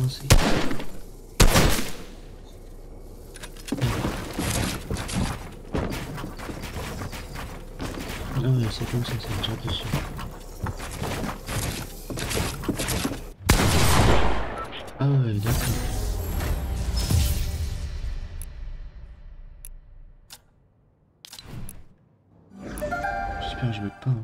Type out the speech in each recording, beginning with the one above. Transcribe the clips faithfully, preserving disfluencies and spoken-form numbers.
commencer. Ah ouais, c'est comme ça, ça me tire dessus. Ah ouais, d'accord. J'espère que je veux pas. Hein.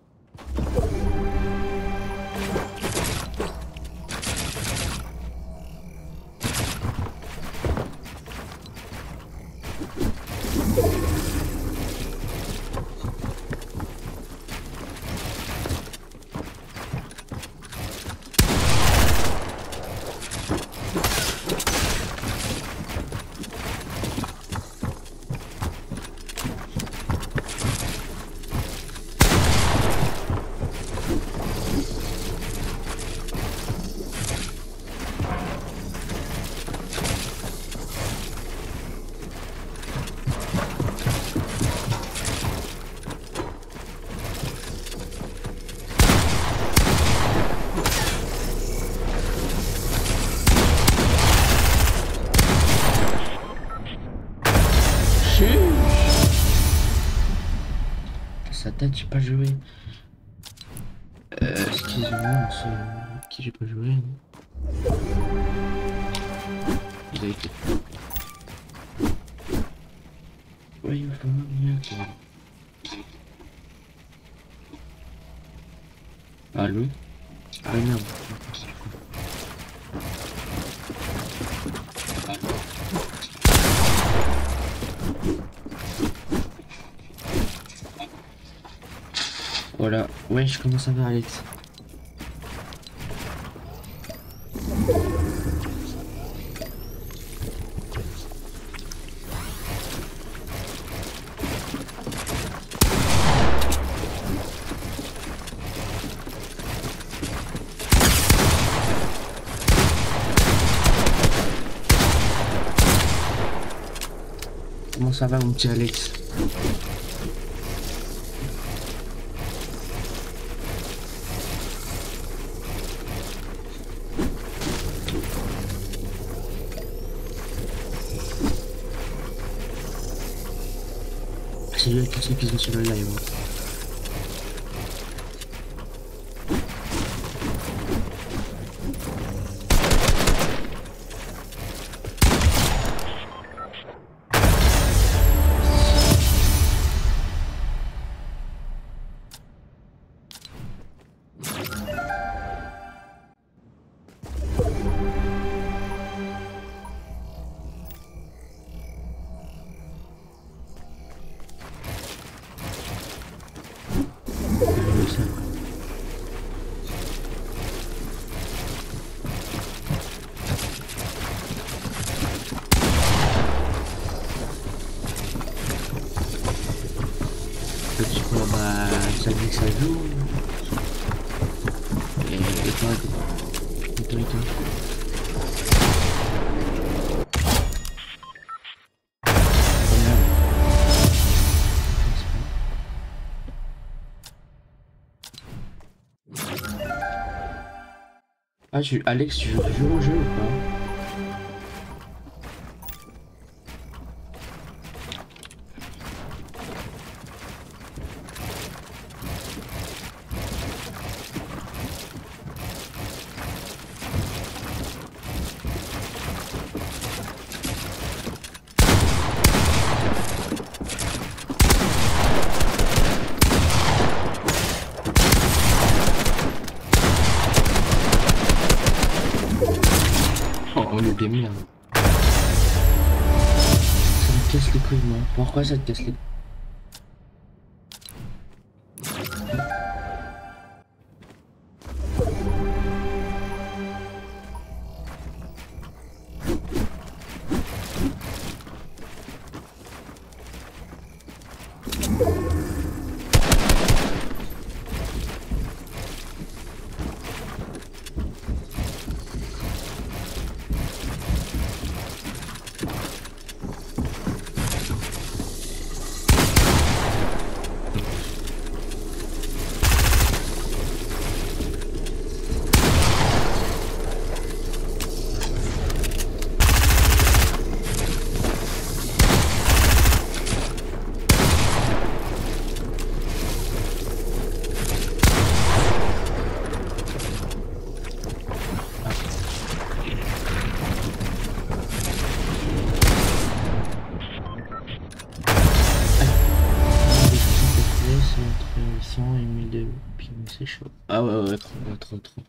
Sa tête, j'ai pas joué. Euh, excusez-moi, c'est qui j'ai pas joué. Il a été. Ouais, il va falloir bien que. Allô? Ah merde. Voilà, ouais, je commence à voir Alex. Comment ça va mon petit Alex? Salut à tous ceux qui sont sur le live. Tu vois, bah, ça dit que ça joue. Et, et toi, et toi, et toi. Ah, tu, Alex, tu joues toujours au jeu ou pas? Oh, le des merdes. Ça me casse les couilles, moi. Pourquoi ça te casse les couilles? Trop, trop, trop.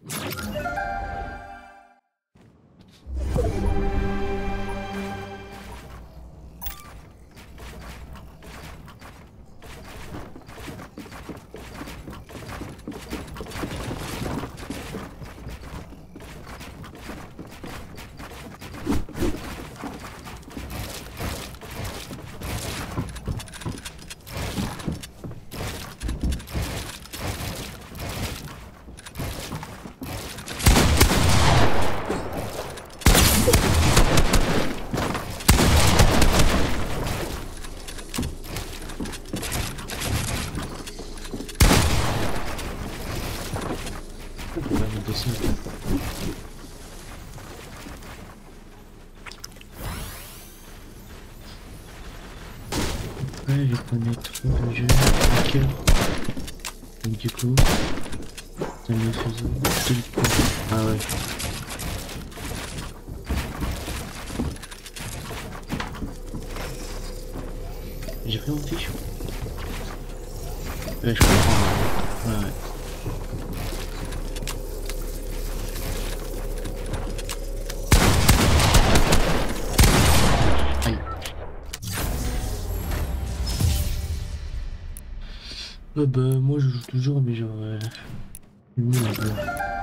On va me descendre. Ouais, je connais trop le jeu par cœur. Donc du coup, ça me faisait tout le coup. Ah ouais. J'ai pris mon fiche. Ouais, je comprends. Ouais, ouais. Aïe. Ouais, bah, moi je joue toujours, mais genre. Euh... nul un peu.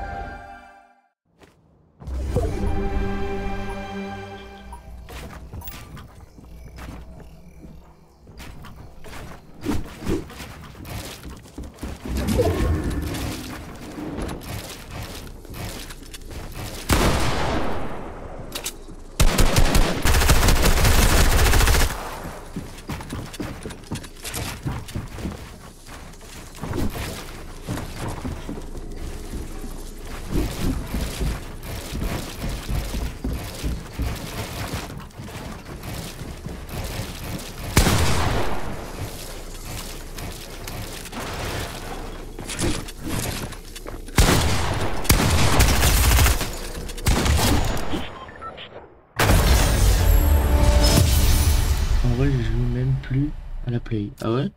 En vrai, je joue même plus à la play. Ah ouais?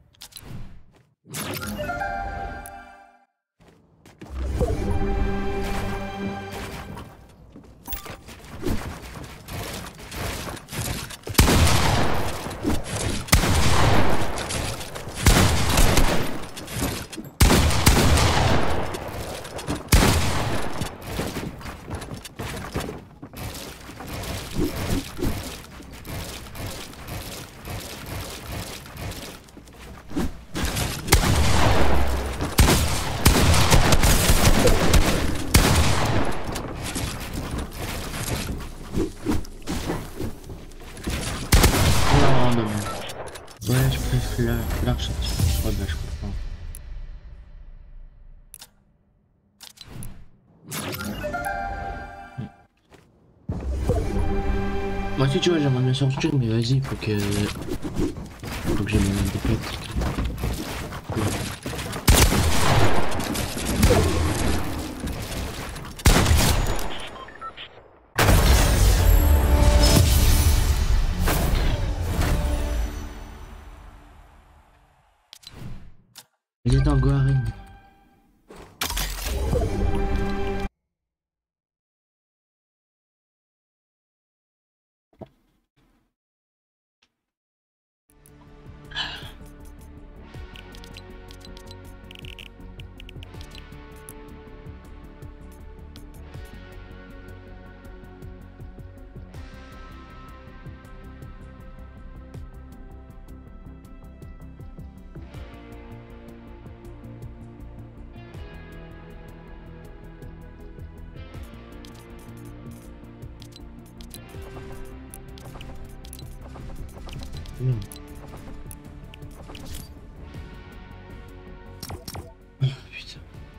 Non, non, non. Ouais, je préfère l'argentine. Ouais, bah, je comprends. Moi aussi, tu vois, j'aimerais bien sortir, mais vas-y, faut que. Faut que j'ai mon indépendance. Il est dans Guarin. Mmh. Putain.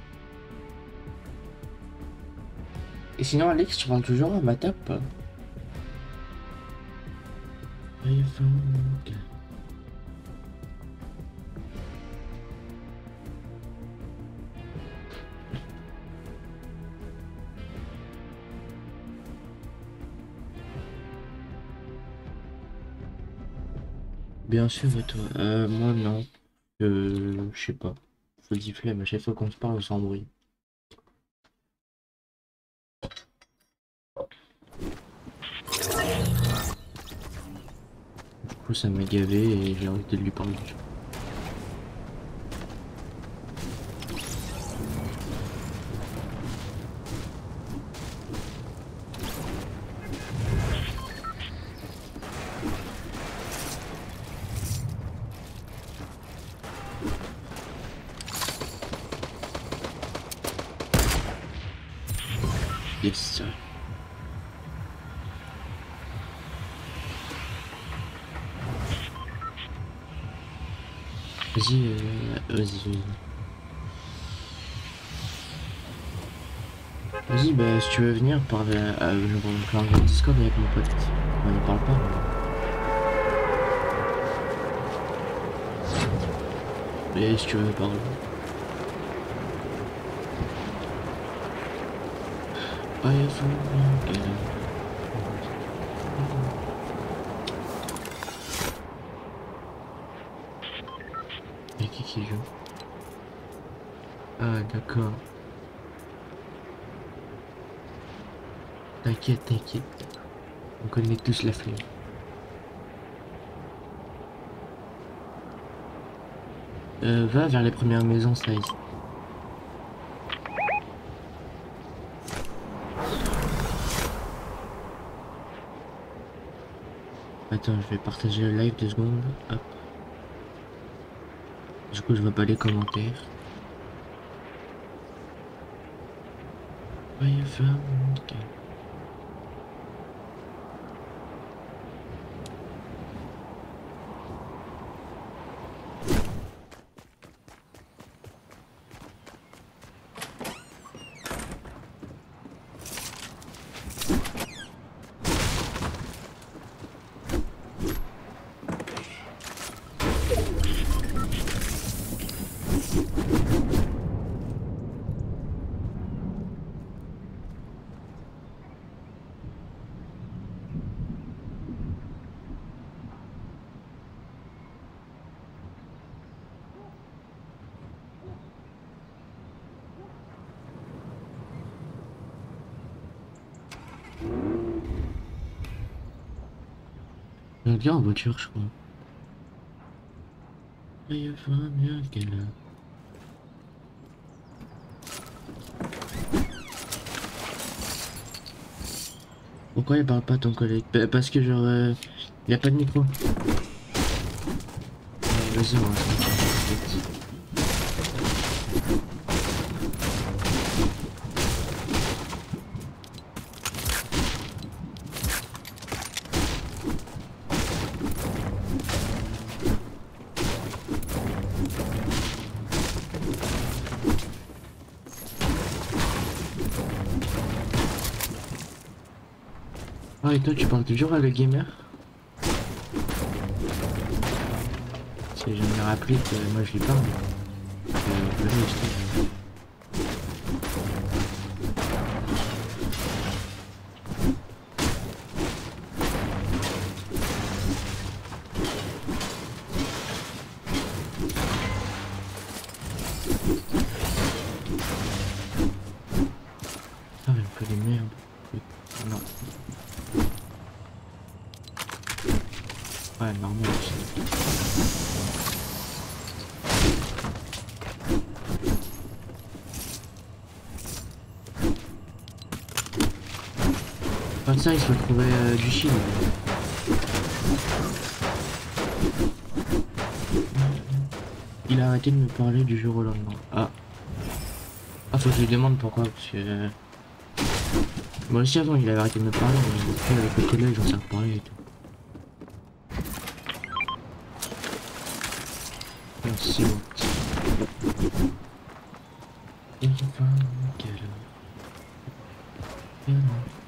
Et sinon, Alex, tu parles toujours à ma tape? iPhone. Bien sûr, et toi? Euh, moi, non. Euh, je sais pas. Faut dire flemme à chaque fois qu'on se parle sans bruit. coup ça m'a gavé et j'ai arrêté de lui parler. Yes. Vas-y, euh, vas-y, vas-y. Vas-y, bah si tu veux venir, parle à, à, je vais faire un Discord avec mon pote. On ne parle pas. Mais... Et si tu veux parler. I have again. Y'a qui qui joue? Ah d'accord. T'inquiète, t'inquiète. On connaît tous la flemme. Euh, va vers les premières maisons, ça ici. Attends, je vais partager le live deux secondes. Hop. Du coup, je vois pas les commentaires. Ouais, enfin, ok. On vient en voiture, je crois. Il va bien qu'elle a. Pourquoi il parle pas ton collègue? Bah, parce que genre, euh, il y a pas de micro. Euh, Vas-y, on va se mettre. Ah, et toi, tu parles toujours à le gamer? Si je me rappelé que moi je lui parle. Euh, venez, je t'ai- Ah, mais un peu de merde. Non. Ouais, normal aussi. Comme ça, il se retrouvait euh, du Chili. Il a arrêté de me parler du jour au lendemain. Ah. Ah, faut que je lui demande pourquoi, parce que... euh, Moi aussi avant, il avait arrêté de me parler, mais après, avec le collège, on s'est reparlé et tout. Merci beaucoup. Et enfin, quelle heure? Quelle heure?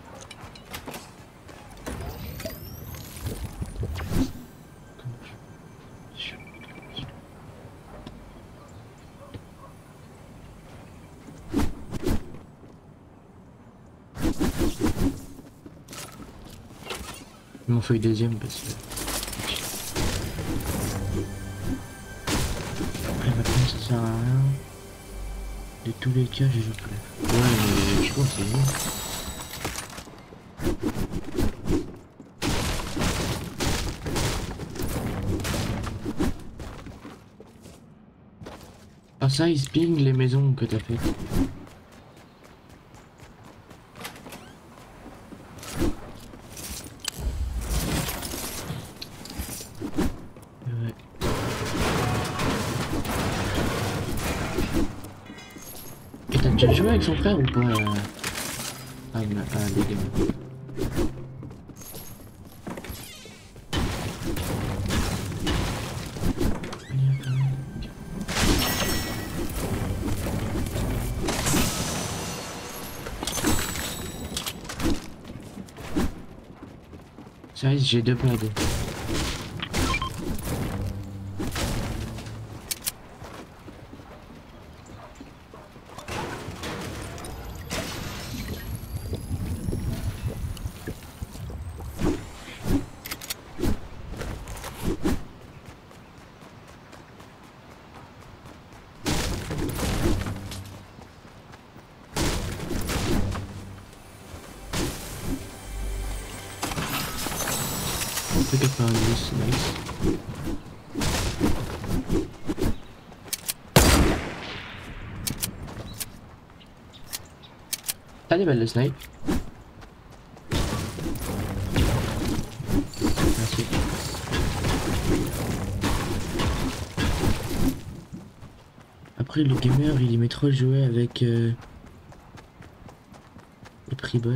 Il m'en faut une deuxième parce que... Après maintenant ça sert à rien. De tous les cas j'ai joué plus. Ouais mais je pense que c'est mieux. ça, il ping les maisons que t'as faites. Ouais. Et t'as déjà joué avec son frère ou pas euh... Ah, mais, ah, les gars. Ça y est, j'ai deux pads. quatre-vingt-dix, nice. T'as des balles de snipe? Merci. Après le gamer il aimait trop jouer avec euh, les prix-bots.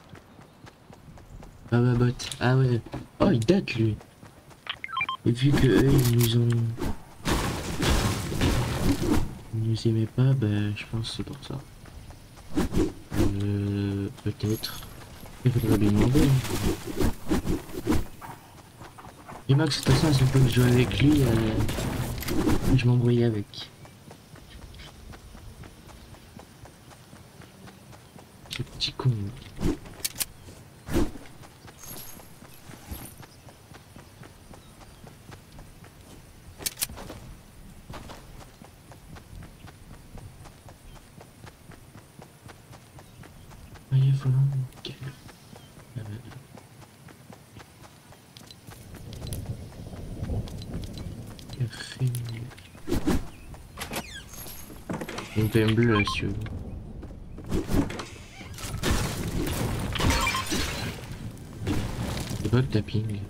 Ah bah bot. Ah ouais. Oh il date lui. Et vu que eux ils nous ont... Ils nous aimaient pas, bah je pense que c'est pour ça. Euh, peut-être. Il faudrait lui demander. Hein. Et Max, de toute façon, à chaque fois que je jouais avec lui, euh, je m'embrouillais avec. Ce petit con. Voyez, voilà. Ok. Euh... Café. Une P M bleue là, si tu veux. C'est pas le tapping.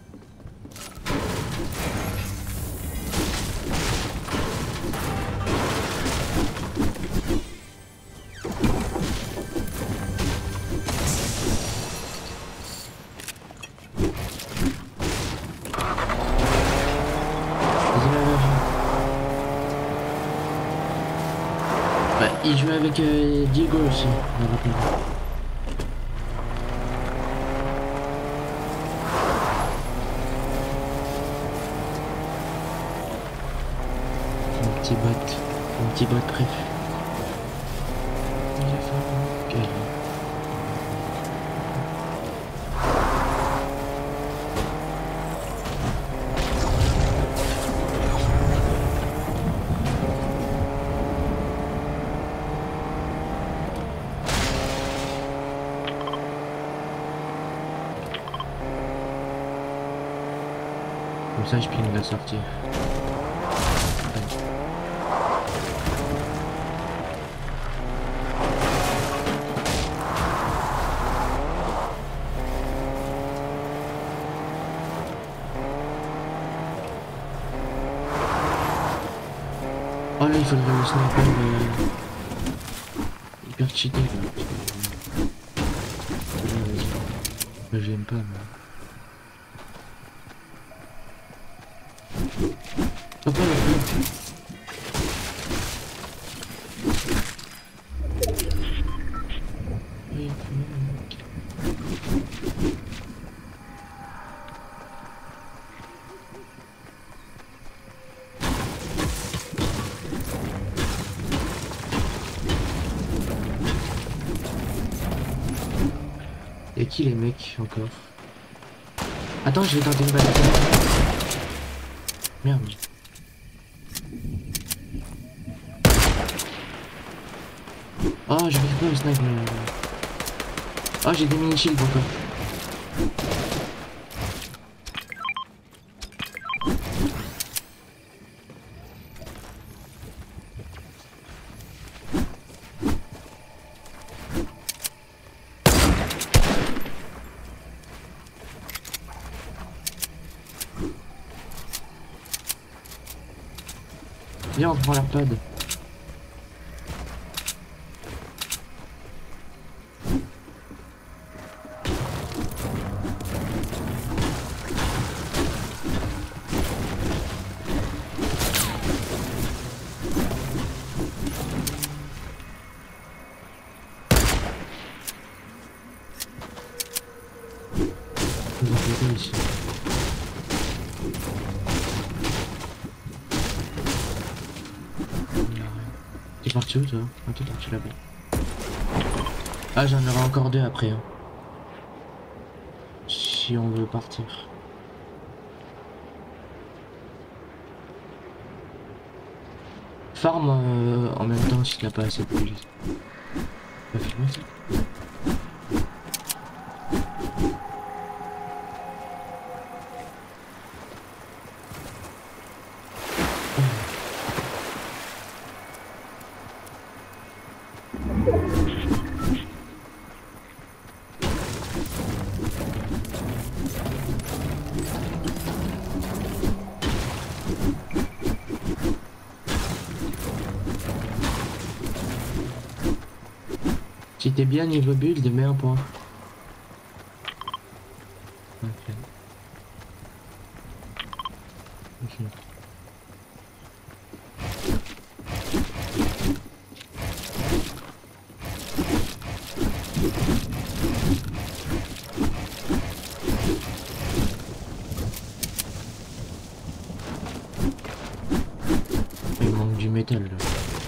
Bah, il jouait avec euh, Diego aussi. Mon petit bot, mon petit bot préféré. Okay. Comme ça, je ping la sortie. Oh là, il faudrait le sniper euh... hyper cheaté là. Là, j'aime pas moi. Oh, pas la fin. Et qui les mecs encore? Attends, je vais tenter une balle. Merde. Oh, j'arrive pas au snipe. Mais... Oh, j'ai des mini shields encore. Viens, on prend l'AirPad. Ici. T'es parti où toi? Ah, t'es parti là-bas. Ah, j'en aurai encore deux après. Hein. Si on veut partir. Farm euh, en même temps s'il n'a pas assez de plus. Pas filmé ça? Si t'es bien niveau build, mets un point. Ok. Ok. Il manque du métal là.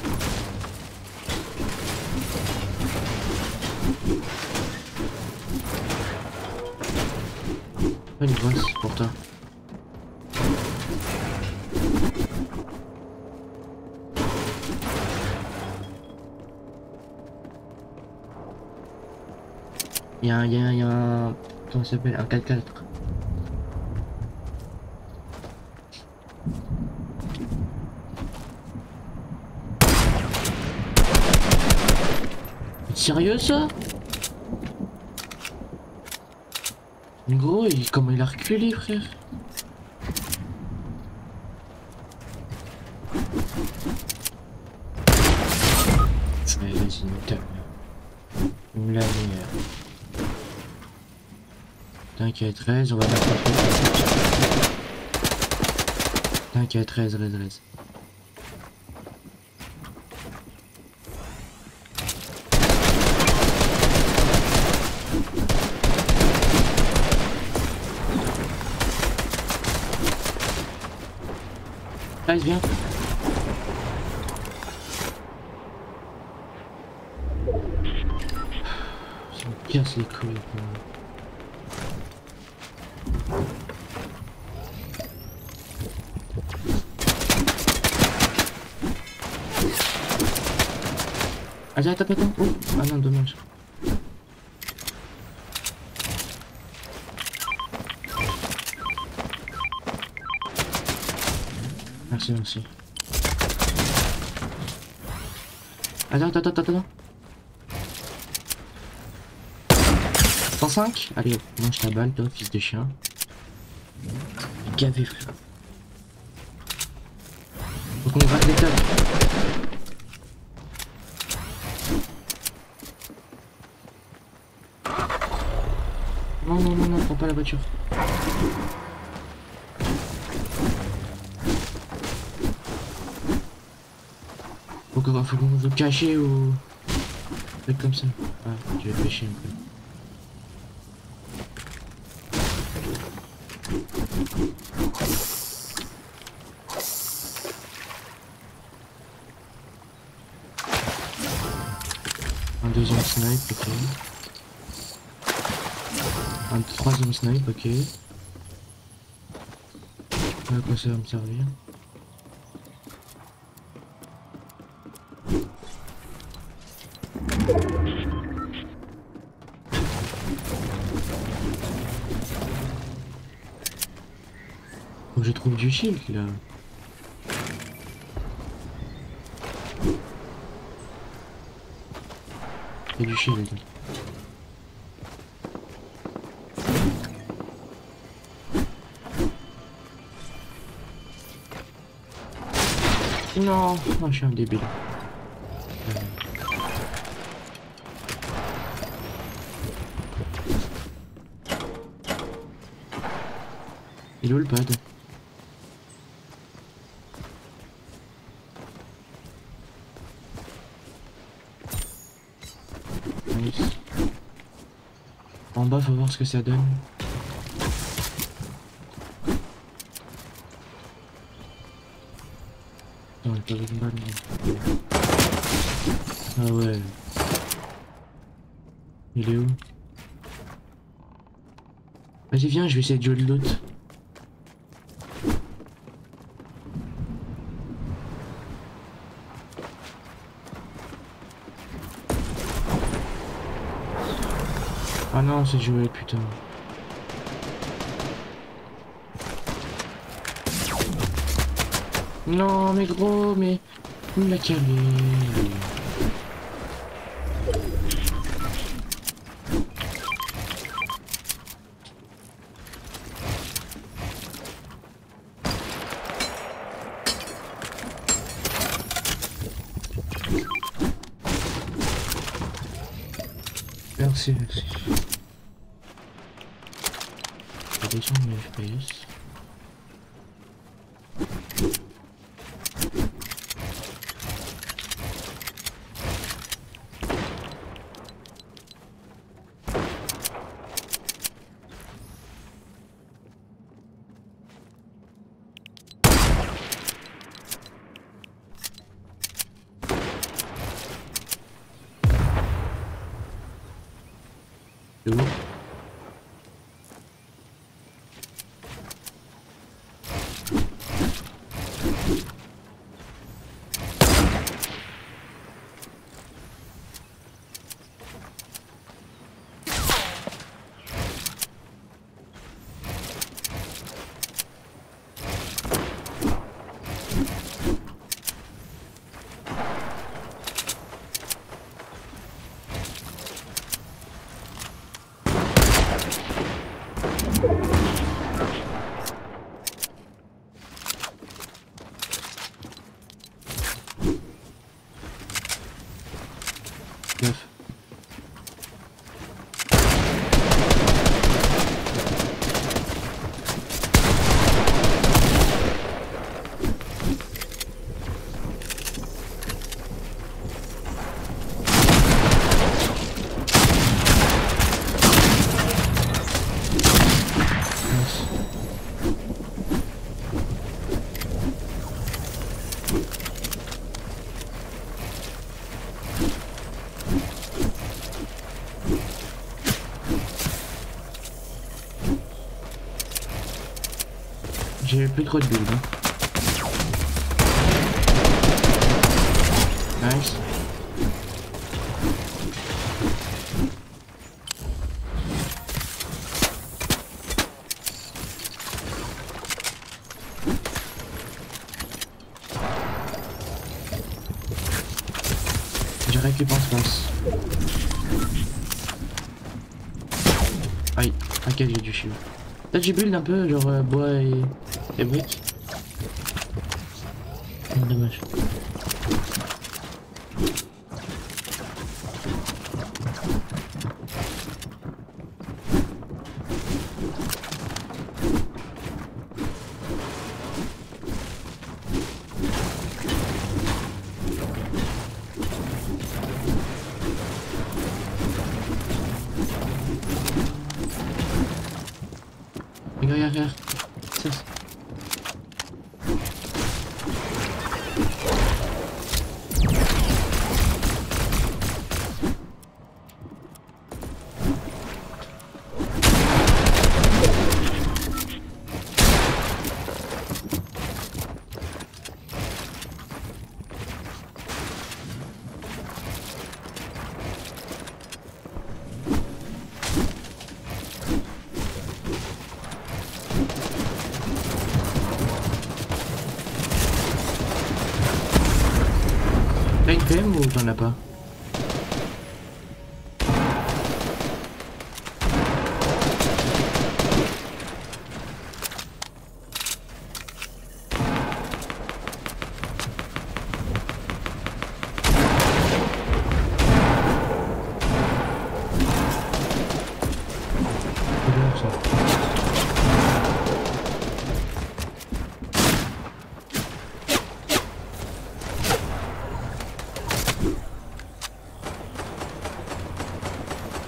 Allez, vois, c'est pour toi. Il y a un, il y a un, il y a un, comment ça s'appelle, un quatre quatre. Sérieux ça? Gros, il, comment il a reculé, frère? Allez, vas-y, nous il me l'a mis. T'inquiète, treize, on va faire quoi? T'inquiète, treize, treize, treize. treize, viens. Ça me casse les couilles. Attends, attends, attends. Oh, ah non, dommage. Merci, merci. Attends, attends, attends, attends. cent cinq. Allez, mange ta balle, toi, fils de chien. Gavé, frère. Faut qu'on gratte les tables. Non, non, non, non, prends pas la voiture. Faut qu'on faut qu'on se cacher ou... Truc comme ça. Ah, tu vas pêcher un peu. Un deuxième snipe, ok. Un troisième snipe, ok. À quoi ça va me servir? Faut que je trouve du shield là. Il y a du shield. Non, Non, non, je suis un débile. Euh. Il est où le pad? Nice. En bas, faut voir ce que ça donne. Non, il n'y a pas de balle. Ah ouais. Il est où? Vas-y, viens, je vais essayer de jouer le loot. Ah non, c'est joué, putain. Non, mais gros, mais... Il m'a calé. Merci, merci. Je vais descendre mes F P S. C'est où? Neuf. J'ai plus trop de build. Hein. Nice. J'ai récupéré en space. Aïe, t'inquiète, j'ai du shield. Peut-être j'ai build un peu, genre euh, bois et, et briques. Dommage. Regarde, regarde, ça. T'as une P M ou t'en as pas?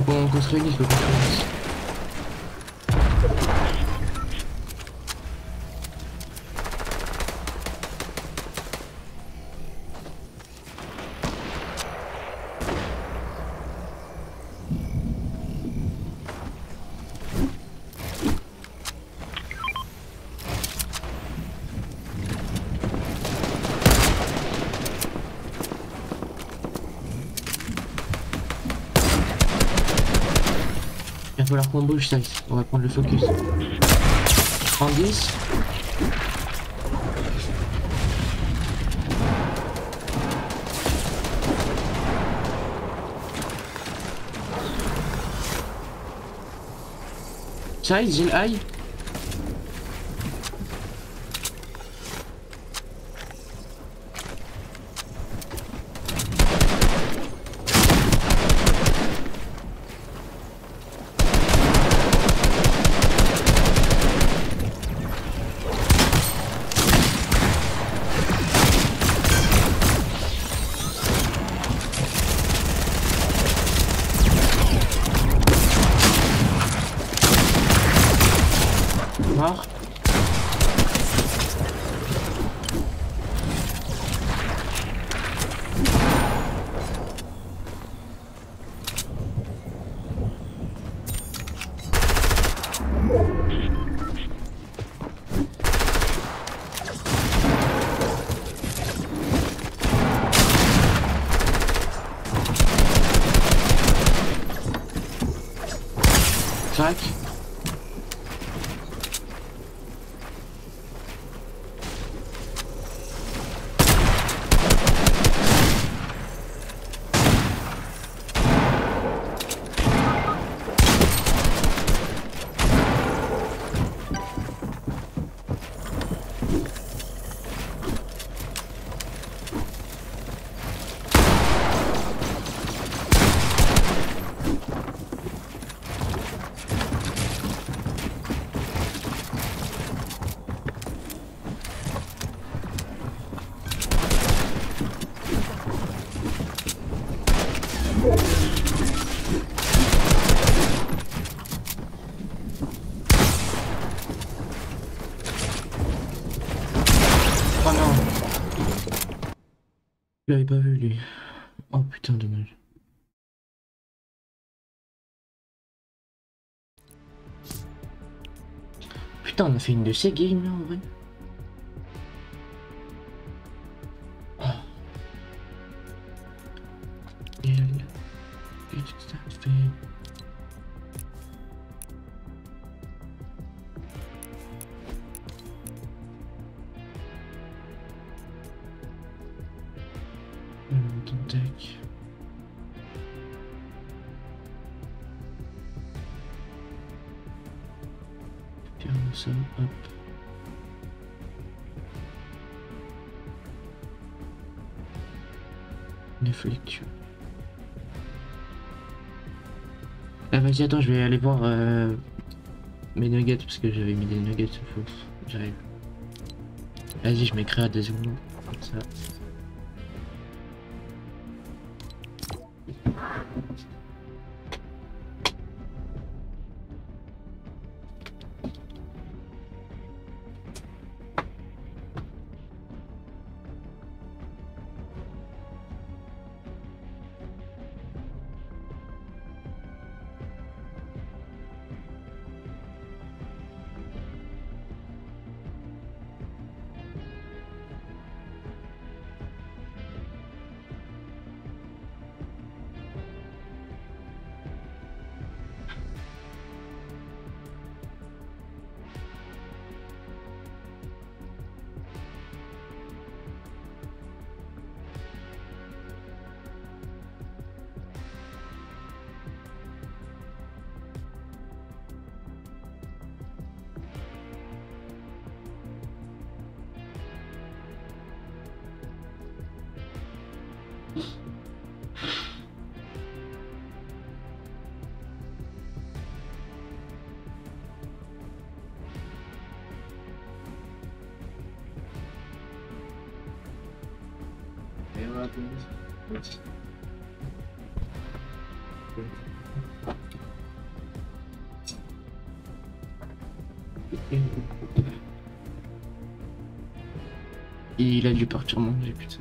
Faut qu'on qu'on se réunisse, faut qu'on se réunisse. Il va falloir qu'on bouge, ça. On va prendre le focus. trente-dix. Size, j'ai le high. Mort. Crac. Oh non. Je l'avais pas vu lui. Oh putain, dommage. Putain, on a fait une de ces games là en vrai. Oh. Qu'est-ce que ça fait? Tac. Ferme ça, hop. Neuf lectures. Ah vas-y, attends, je vais aller voir euh, mes nuggets parce que j'avais mis des nuggets faux. J'arrive. Vas-y, je m'écris à deux secondes comme ça. happens. Il a dû partir manger, putain.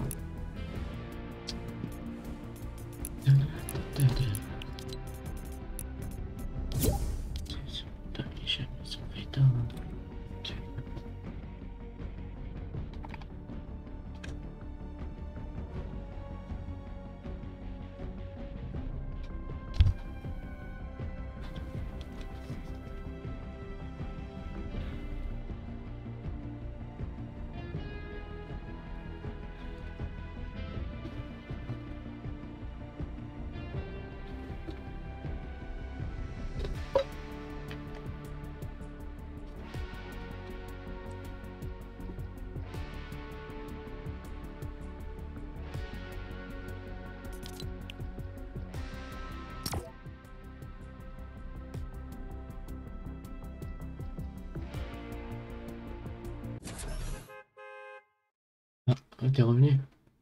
Ah, t'es revenu?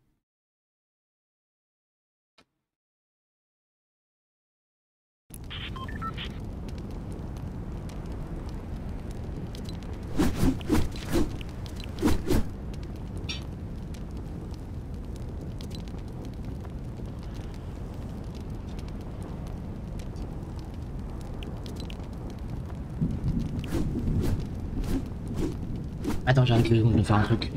Attends, j'arrive deux secondes de faire un truc.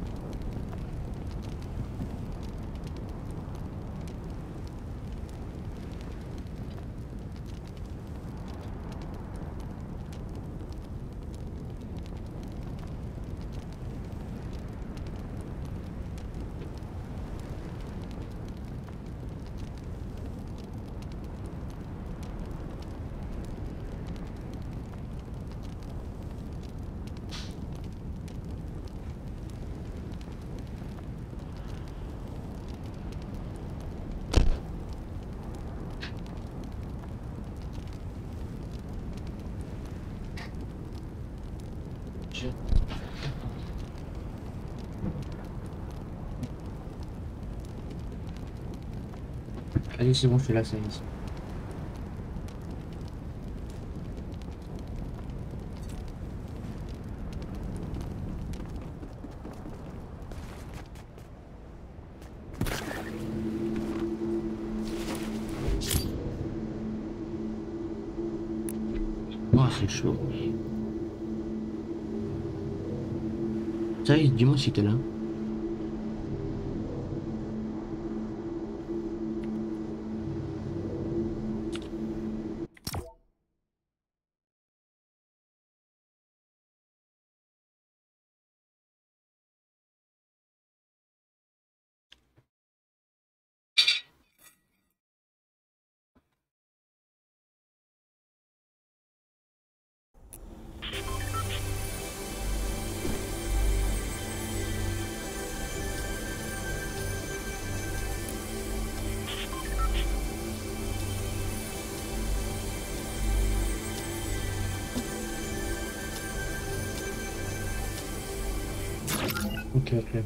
Je... Allez, c'est bon, je fais la scène ici. Oh, c'est chaud. Ça y est, dis-moi si t'es là. Ok, ok.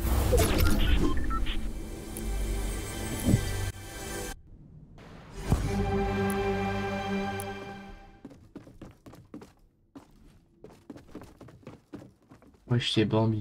Wesh, c'est Bambi.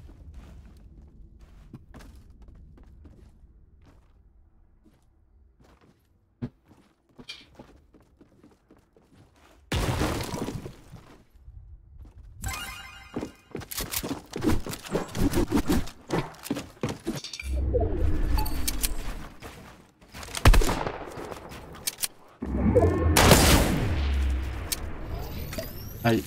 Allez.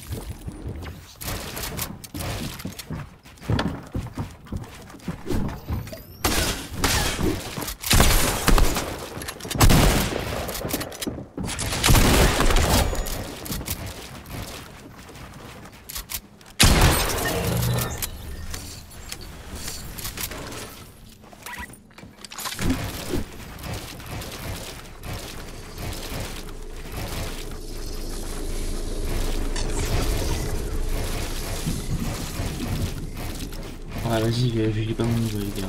Ah, vas-y, je dis pas mon niveau, les gars.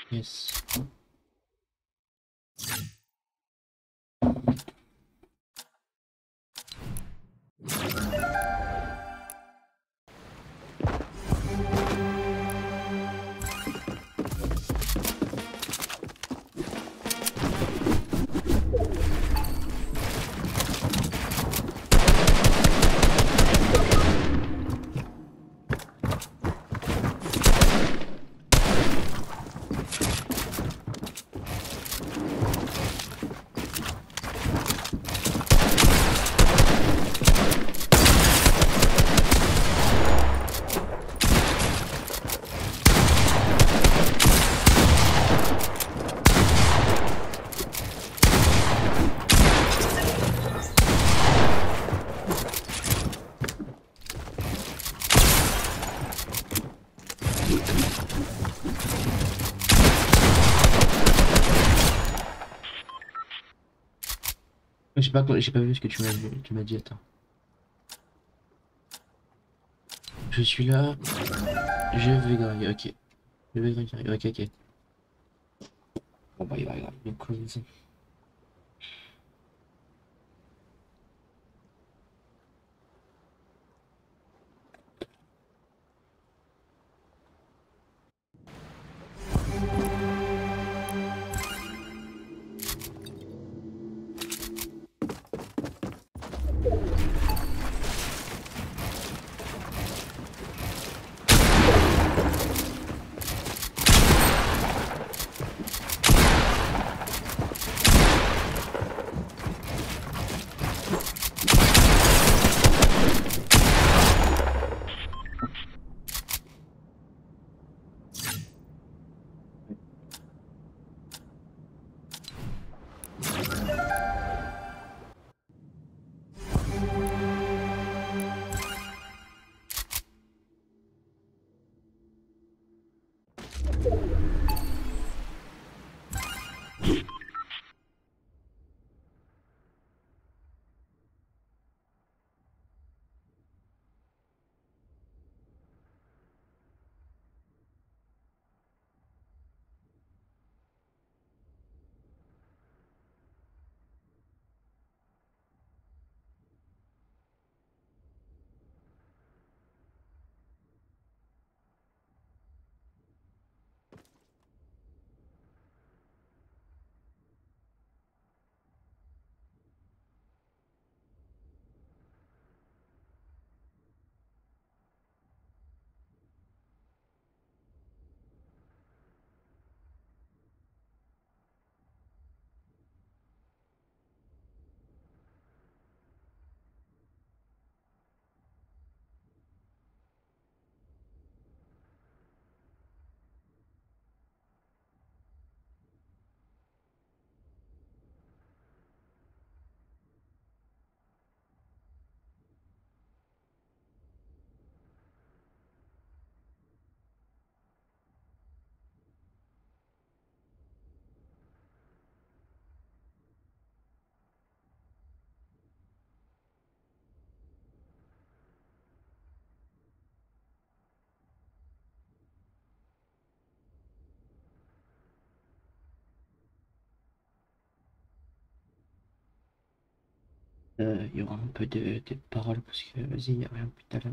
Yes. J'ai pas, j'ai pas vu ce que tu m'as tu m'as dit, attends. Je suis là. Je vais grailler, ok. Je vais grailler, ok, ok. Bon bah il va grave, donc vas-y. Euh, il y aura un peu de, de paroles parce que vas-y, il n'y a rien plus talent.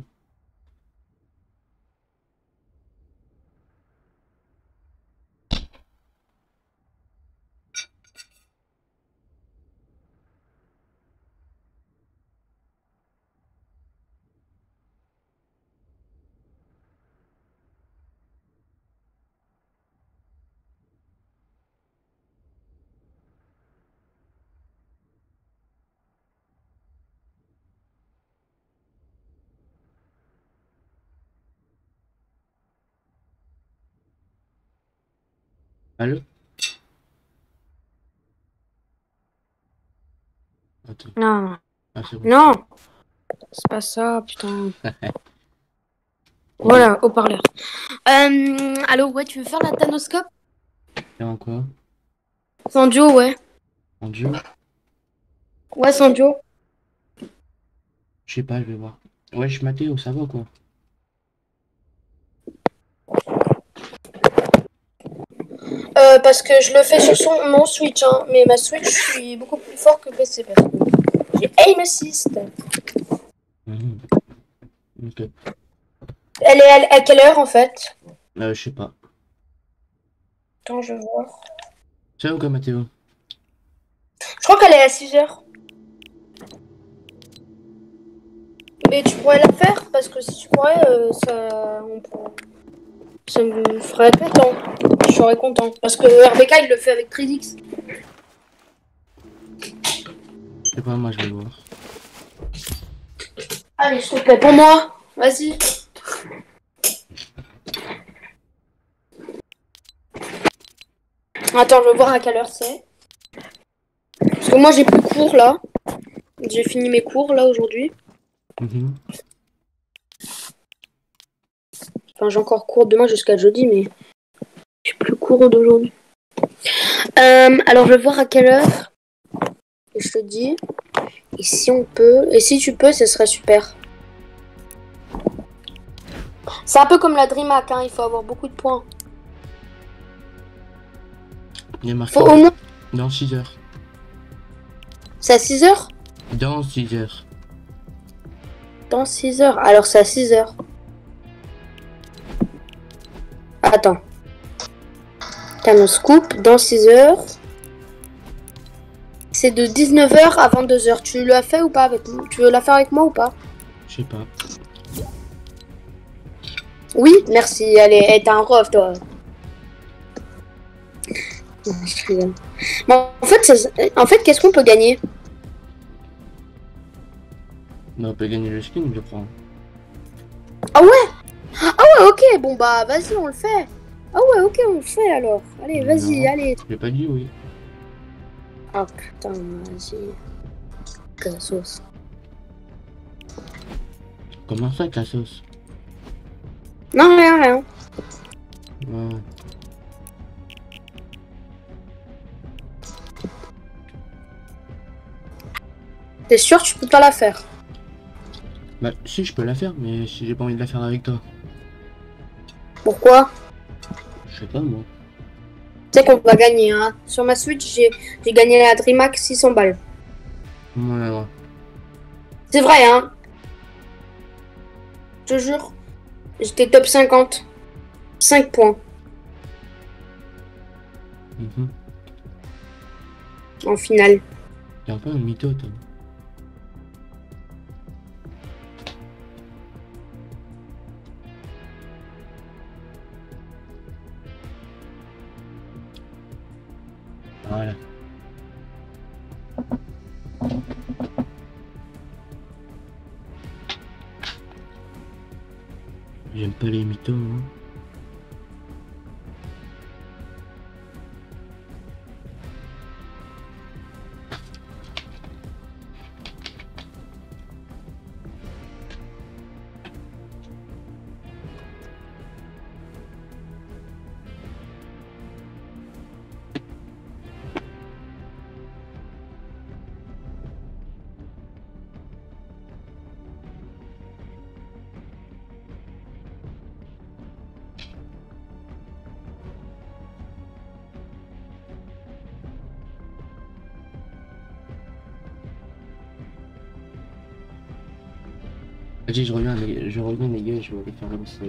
Allô? Attends. Non, Ah, c'est bon. non, c'est pas ça, putain. Voilà, haut-parleur. Euh, allô, ouais, tu veux faire la Thanoscope? Faire en quoi? Sans duo, ouais. En duo? Ouais, sans duo. Je sais pas, je vais voir. Wesh Mathéo, ça va quoi? Euh, parce que je le fais sur son, mon Switch, hein. Mais ma Switch, je suis beaucoup plus fort que P C. Parce que j'ai aim assist. Mhm. Ok. Elle est à, à quelle heure en fait? Euh, je sais pas. Attends, je vois. Tu sais ou quoi, Mathéo? Je crois qu'elle est à six heures. Mais tu pourrais la faire parce que si tu pourrais, euh, ça, on pourrait- ça me ferait content. Je serais content. Parce que R B K il le fait avec Tridix. Je sais pas, moi je vais voir. Allez, s'il te plaît, pour moi. Vas-y. Attends, je vais voir à quelle heure c'est. Parce que moi j'ai plus cours là. J'ai fini mes cours là aujourd'hui. Mhm. Enfin, j'ai encore cours demain jusqu'à jeudi, mais j'ai plus cours d'aujourd'hui. Euh, alors, je vais voir à quelle heure. Et je te dis. Et si on peut. Et si tu peux, ce serait super. C'est un peu comme la DreamHack, hein. Il faut avoir beaucoup de points. Il y a marqué Faut au moins. dans six heures. C'est à six heures? Dans six heures. Dans six heures. Alors, c'est à six heures. Attends. T'as mon scoop. Dans six heures. C'est de dix-neuf heures à vingt-deux heures. Tu l'as fait ou pas avec moi? Tu veux la faire avec moi ou pas? Je sais pas. Oui, merci. Allez, hey, t'as un ref, toi. Je rigole. Bon, en fait, en fait qu'est-ce qu'on peut gagner? Non, on peut gagner le skin, je crois. Ah ouais? Ah ouais, ok. Bon, bah, vas-y, on le fait. Ah ouais, ok, on le fait alors. Allez, vas-y, allez. J'ai pas dit oui. Oh putain, vas-y. Cassos. Comment ça, Cassos? Non, rien, rien. Ouais. T'es sûr que tu peux pas la faire? Bah, si, je peux la faire, mais si j'ai pas envie de la faire avec toi. Pourquoi? Je sais pas, moi. Tu sais qu'on va gagner, hein. Sur ma Switch, j'ai gagné la DreamHack six cents balles. Ouais, ouais. C'est vrai, hein. Je te jure. J'étais top cinquante. cinq points. Mm-hmm. En finale. T'es un peu un mytho, toi. Voilà. J'aime pas les mythos, hein. Vas-y, je reviens, les... je reviens les gars, je vais aller faire le save.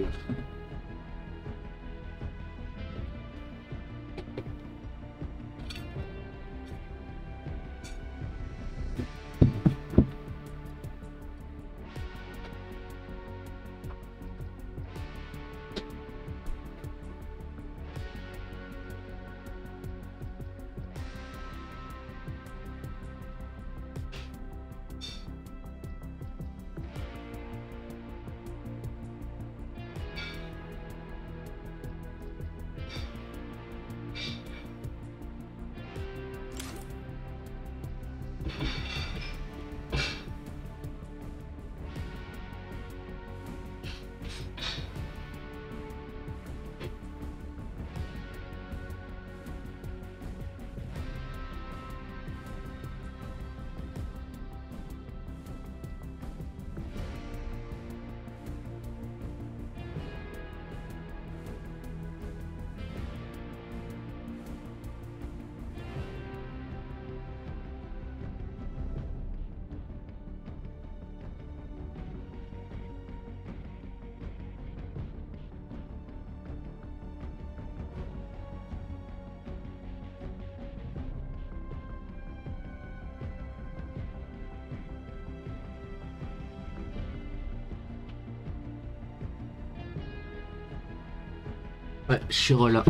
Ouais, je suis relâ.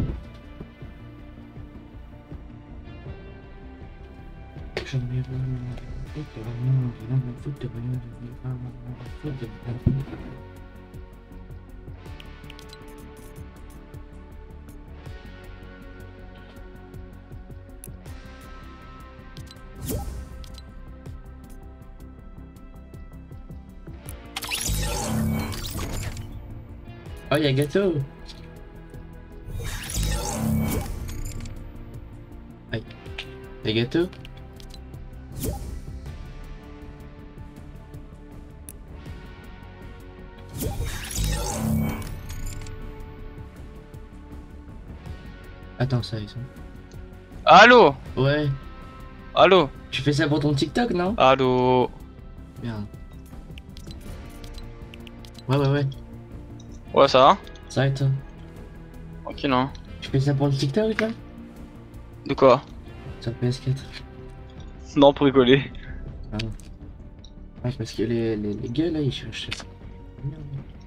J'en ai vraiment foutre, vraiment, rien à foutre de rien, j'en ai vraiment rien à foutre de rien. Oh, y'a gâteau! Aïe. Y'a gâteau? Attends, ça, ils sont. Allô? Ouais. Allô? Tu fais ça pour ton TikTok, non? Allô? Merde. Ouais, ouais, ouais. Ouais, ça va? Ça va et toi? Ok, non. Tu fais ça pour le TikTok, là? De quoi? Sur P S quatre. Non, pour rigoler. Ah non. Ah, parce que les, les, les gars, là, ils cherchent ça. Merde.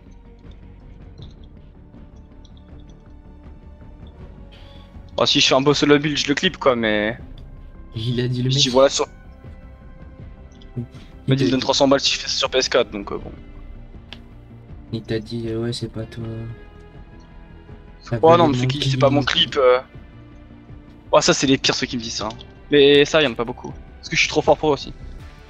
Bon, si je fais un beau solo build, je le clip quoi, mais. Il a dit le Je mec. dis voilà sur. Il Il m'a dit t'a il donne trois cents balles si je fais ça sur P S quatre, donc euh, bon. il t'a dit, euh, ouais, c'est pas toi. Ça Oh valait non, mais mon c'est qui? C'est pas mon clip. Euh... Oh, ça, c'est les pires ceux qui me disent ça. Hein. Mais ça, y'en a pas beaucoup. Parce que je suis trop fort pour eux aussi.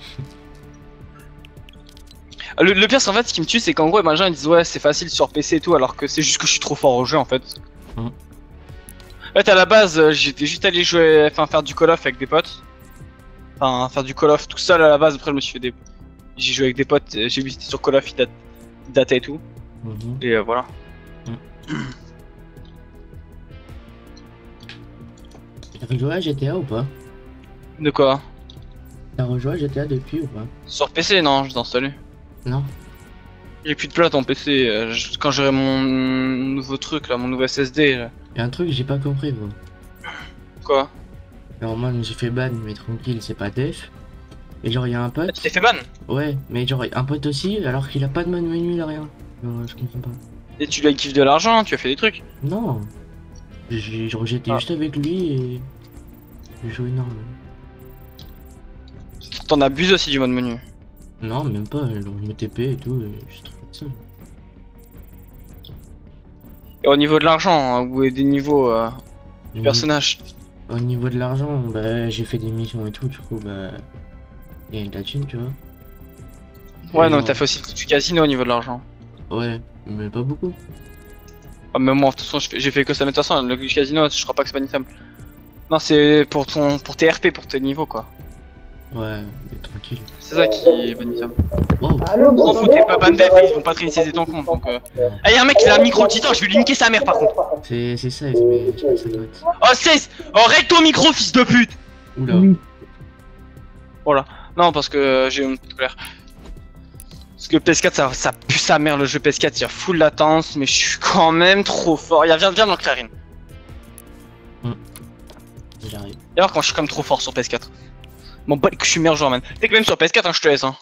Le, le pire, c'est en fait, ce qui me tue, c'est qu'en gros, les gens ils disent ouais, c'est facile sur P C et tout, alors que c'est juste que je suis trop fort au jeu en fait. Mmh. En fait, à la base, euh, j'étais juste allé jouer, enfin, faire du Call of avec des potes. Enfin, faire du Call of tout seul à la base, après, je me suis fait des. J'ai joué avec des potes, euh, j'ai vu c'était sur Call of, il date... il datait et tout. Mmh. Et euh, voilà. T'as rejoué à G T A ou pas? De quoi? T'as rejoué à G T A depuis ou pas? Sur P C, non, je t'ai installé. Non? J'ai plus de place en P C. euh, je- Quand j'aurai mon nouveau truc là, mon nouveau S S D. Là. Y'a un truc que j'ai pas compris, gros. Quoi? Alors moi, je me suis fait ban, mais tranquille, c'est pas def. Et genre, y'a un Ah, pote. tu t'es fait ban? Ouais, mais genre, un pote aussi, alors qu'il a pas de mode menu, il a rien. Genre, je comprends pas. Et tu lui as kiffé de l'argent, tu as fait des trucs. Non. J'ai- Genre, j'étais Ah. juste avec lui et. J'ai joué normal. T'en abuses aussi du mode menu. Non, même pas, genre, je me T P et tout, et je trouve ça. Et au niveau de l'argent, hein, ou des niveaux euh, du Au personnage. Au niveau de l'argent, bah, j'ai fait des missions et tout, du coup, bah. Il y a de la thune, tu vois. Ouais, Et non, genre- t'as fait aussi du casino au niveau de l'argent. Ouais, mais pas beaucoup. Ah, mais moi, de toute façon, j'ai fait- j'ai fait que ça, mais de toute façon, le casino, je crois pas que c'est pas niable. Non, c'est pour ton, pour tes R P, pour tes niveaux, quoi. Ouais, mais tranquille. C'est ça qui est bannissable. Wow. On s'en fout, t'es pas ban def, ils vont pas te réinitialiser ton compte, donc euh... Ah, y'a un mec qui a un micro titan, je vais lui niquer sa mère, par contre. C'est c'est ça, mais je pense que ça doit être. Oh, seize. Oh, règle ton micro, fils de pute. Oula. Voilà. Non, parce que euh, j'ai une petite colère. Parce que P S quatre, ça, ça pue sa mère, le jeu P S quatre, il y a full latence, mais je suis quand même trop fort. Y'a viens, viens dans le clarine. J'arrive. D'ailleurs, quand je suis quand même trop fort sur P S quatre. Bon, bah, que je suis meilleur joueur, man. T'es que même sur P S quatre, hein, je te laisse, hein.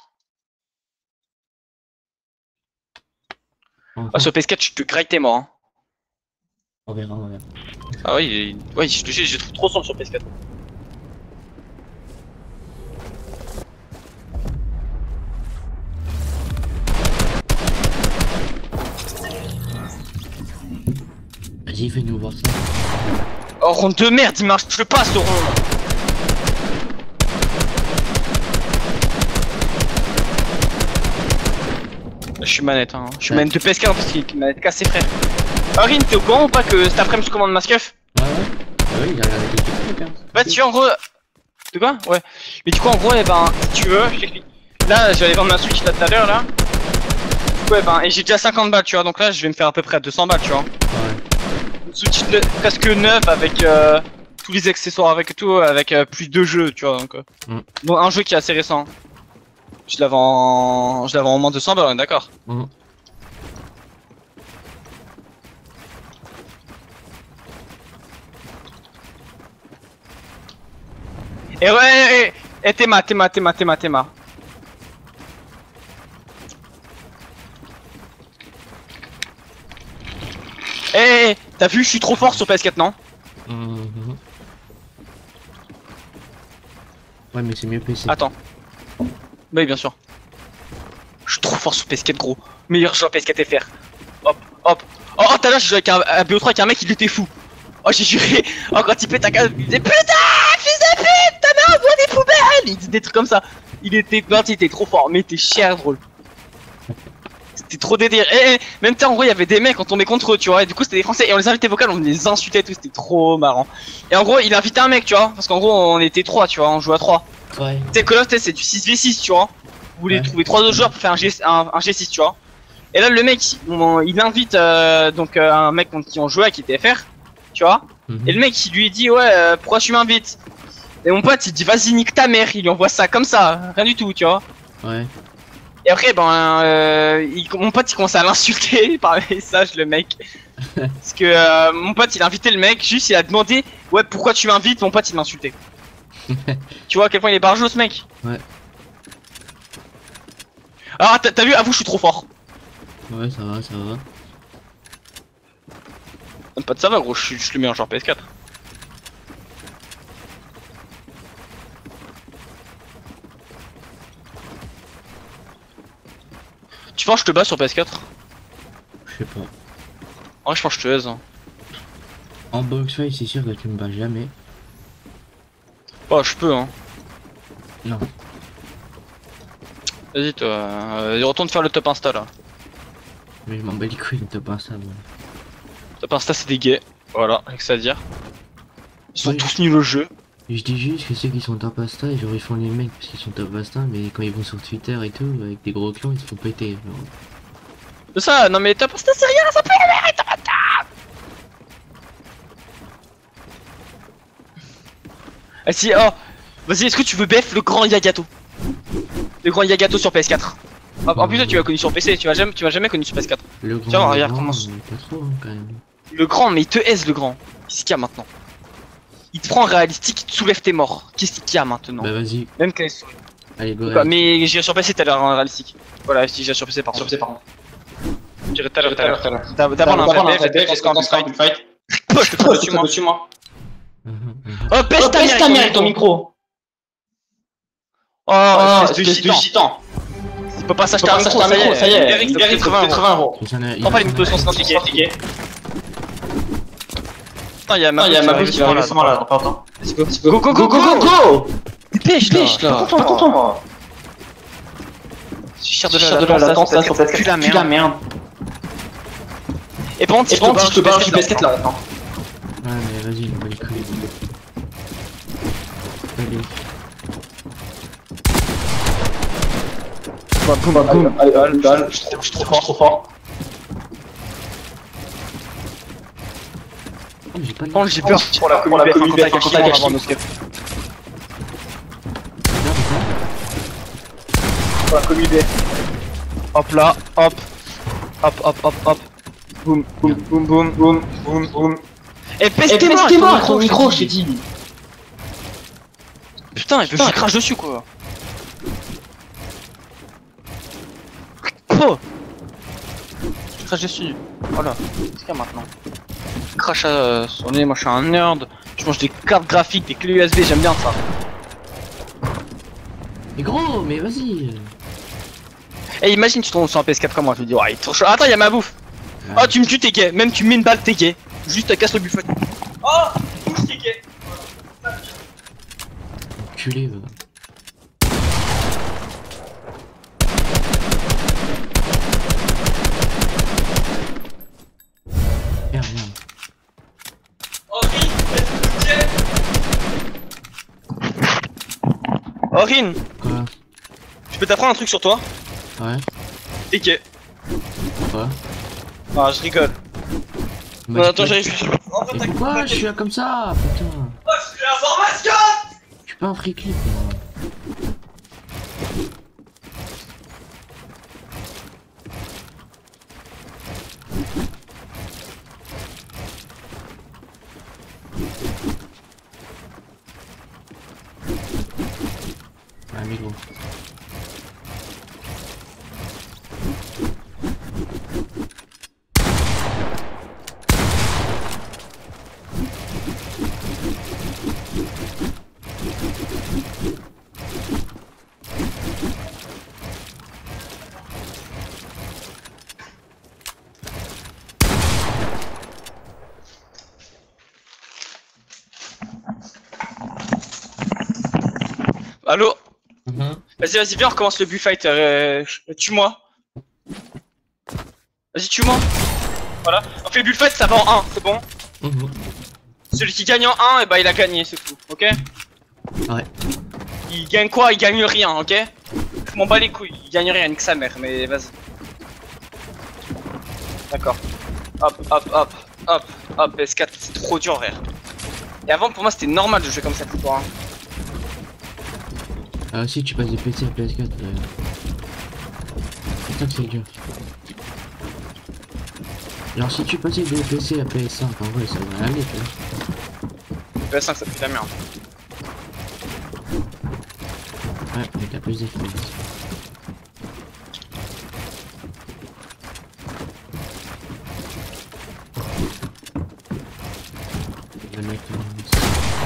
Enfin, Ah, sur P S quatre, je te graille, t'es mort, hein. on verra, on verra. Ah, ouais, il... ouais, je te dis, j'ai trop trop sombre sur P S quatre. Vas-y, fais-nous voir ça. Oh, ronde de merde, il marche pas ce rond. Je suis manette, hein. Je suis manette de P S quatre parce qu'il est manette cassée, frère. Arin, t'es au courant ou pas que cet après-midi je commande Maskeuf? Ouais, ouais. Ah ouais, il a regardé quelques trucs, hein. Bah, tu vois, en gros. De quoi? Ouais. Mais du coup, en gros, eh ben, si tu veux, je t'explique. Là, j'allais vendre ma Switch là tout à l'heure, là. Ouais, ben, et j'ai déjà cinquante balles, tu vois. Donc là, je vais me faire à peu près deux cents balles, tu vois. Ouais. Une Switch ne- presque neuve avec euh, tous les accessoires, avec tout, avec euh, plus de jeux, tu vois. Donc, euh. Mm. Bon, un jeu qui est assez récent. Je l'avais en. Je l'avais en moins deux cents balles, on est d'accord. Mm. Et ouais, et, et Théma, Théma, Théma, Théma, Théma. Eh, T'as vu, je suis trop fort sur P S quatre, non? Mhm. Ouais, mais c'est mieux P C. Attends. Oui, bien sûr. Je suis trop fort sur P S quatre, gros. Meilleur joueur P S quatre F R. Hop, hop. Oh, oh, tout à l'heure, j'ai joué avec un, un B O trois avec un mec, il était fou. Oh, j'ai juré. Oh, quand il pète ta case, il disait putain, fils de pute, ta mère envoie des poubelles. Il disait des trucs comme ça. Il était, non, il était trop fort, mais il était cher drôle. C'était trop délire. Et, et même temps, en gros, il y avait des mecs, on tombait contre eux, tu vois. Et du coup, c'était des Français. Et on les invitait vocales, on les insultait et tout. C'était trop marrant. Et en gros, il invitait un mec, tu vois. Parce qu'en gros, on était trois, tu vois. On jouait à trois. Ouais. Tu sais, Call of, c'est du six v six, tu vois. Vous voulez Ouais. trouver trois autres joueurs pour faire un, G, un, un G six, tu vois. Et là, le mec, on- il invite euh, donc euh, un mec contre qui on jouait, qui était F R, tu vois. Mhm. Et le mec, il lui dit, ouais, euh, pourquoi tu m'invites? Et mon pote, il dit, vas-y, nique ta mère. Il lui envoie ça comme ça, rien du tout, tu vois. Ouais. Et après, ben, euh, il- mon pote, il commence à l'insulter par message, le mec. Parce que euh, mon pote, il a invité le mec, juste, il a demandé, ouais, pourquoi tu m'invites? Mon pote, il m'a insulté. Tu vois à quel point il est barjot, ce mec? Ouais. Alors, t'as t'as vu, avoue, je suis trop fort. Ouais, ça va, ça va. Mon pote, ça va, gros, je suis je suis le meilleur joueur P S quatre. Tu penses que je te bats sur P S quatre? Je sais pas. Ouais, je pense que je te aise. Hein. En box fight, c'est sûr que tu me bats jamais. Oh, je peux, hein. Non. Vas-y, toi, euh, retourne faire le top Insta là. Mais je m'en bats les couilles, t'as pas ça, moi. Top Insta, c'est des gays. Voilà, avec ça à dire. Ils sont Oui. tous nuls au jeu. Je dis juste que ceux qui sont top Insta, genre ils font les mecs parce qu'ils sont top Insta, mais quand ils vont sur Twitter et tout, avec des gros clans, ils se font péter. Genre. C'est ça, non mais top Insta, c'est rien, ça peut y aller, top Insta. Ah si, oh, vas-y, est-ce que tu veux B F le grand Yagato? Le grand Yagato sur P S quatre. En, en plus, toi, tu l'as connu sur P C, tu m'as jamais, tu m'as jamais connu sur P S quatre. Le grand, Tiens, le regarde grand, comment- mais pas trop, hein, quand même. Le grand, mais il te aise le grand. Qu'est-ce qu'il y a maintenant? Il te prend en réalistique, il te soulève tes morts. Qu'est-ce qu'il y a maintenant? Bah vas-y, Même quand il se- allez, go. Quoi, mais j'irai sur P C, t'as l'air en réalistique. Voilà, si j'irai sur P C, par contre. J'irai tout à l'heure, tout à l'heure. D'abord, D'abord, un vrai B F, j'ai quand on fight. Oh, je te trouve dessus, moi. Mhm, mhm. Oh, pèse ta mère avec ton micro. Oh, espèce de gitan. Il peut pas s'acheter un micro, ça y est. Eric, ça fait quatre-vingts euros. Il s'en a- il Prends pas les s'en a- micros, sinon c'est ticket. Putain, y'a ma bouche qui va arriver sûrement là, dans pas longtemps. Go, go, go, go, go, go. Pêche, pêche là. Pas content, moi. Je suis cher de la latence, ça, sur P S quatre, pue la merde. Et par contre, si je te barre, je P S quatre là maintenant. Ouais, mais vas-y, je m'en bats les couilles. Allez. Boum, boum, boum. Allez, allez, allez, je suis trop fort, trop fort. Oh, j'ai pas de... Par contre, j'ai peur pour la commu B F, un contact avant nos skate. Pour la commu B F. Hop là, hop. Hop, hop, hop, hop. Boum, boum, boum, boum, boum, boum, boum. Et pestez-moi avec ton micro, je t'ai dit. Putain, il peut faire crache dessus quoi. Oh, je crache dessus. Voilà, c'est ce qu'il y a maintenant. Je crache à son nez, moi je suis un nerd. Je mange des cartes graphiques, des clés U S B, j'aime bien ça. Mais gros, mais vas-y. Et imagine tu tombes sur un P S quatre comme moi, je me dis ouais il est trop chaud. Attends y'a ma bouffe. Oh tu me tues t'es gay, même tu me mets une balle t'es gay. Juste casse le buffet. Oh bouge t'es gay. Enculé, va. Merde, merde. Aurine, Quoi? je peux t'apprendre un truc sur toi? Ouais? T'es gay. Quoi? Ah je rigole. Bah, Non, tu attends peux- j'arrive. Mais pourquoi je suis là comme ça? Putain. Oh je suis l'information. Je suis pas un free clip, moi. Ah, mais gros. Allô? Mhm. Vas-y, vas-y, viens, on recommence le bullfight. Euh, tue-moi. Vas-y, tue-moi. Voilà. On fait le bullfight, ça va en un, c'est bon? Mhm. Celui qui gagne en un, et bah il a gagné, c'est tout, ok? Ouais. Il gagne quoi? Il gagne rien, ok? Je m'en bats les couilles, il gagne rien, nique sa mère, mais vas-y. D'accord. Hop, hop, hop, hop, hop, P S quatre, c'est trop dur, frère. Et avant, pour moi, c'était normal de jouer comme ça tout le temps. Hein. Ah si tu passes de P C à P S quatre, euh... c'est ça que c'est dur. Alors si tu passais de P C à P S cinq, en vrai ça va aller, tu vois. P S cinq, ça fait de la merde. Ouais, mais t'as plus d'expérience. Je vais mettre un...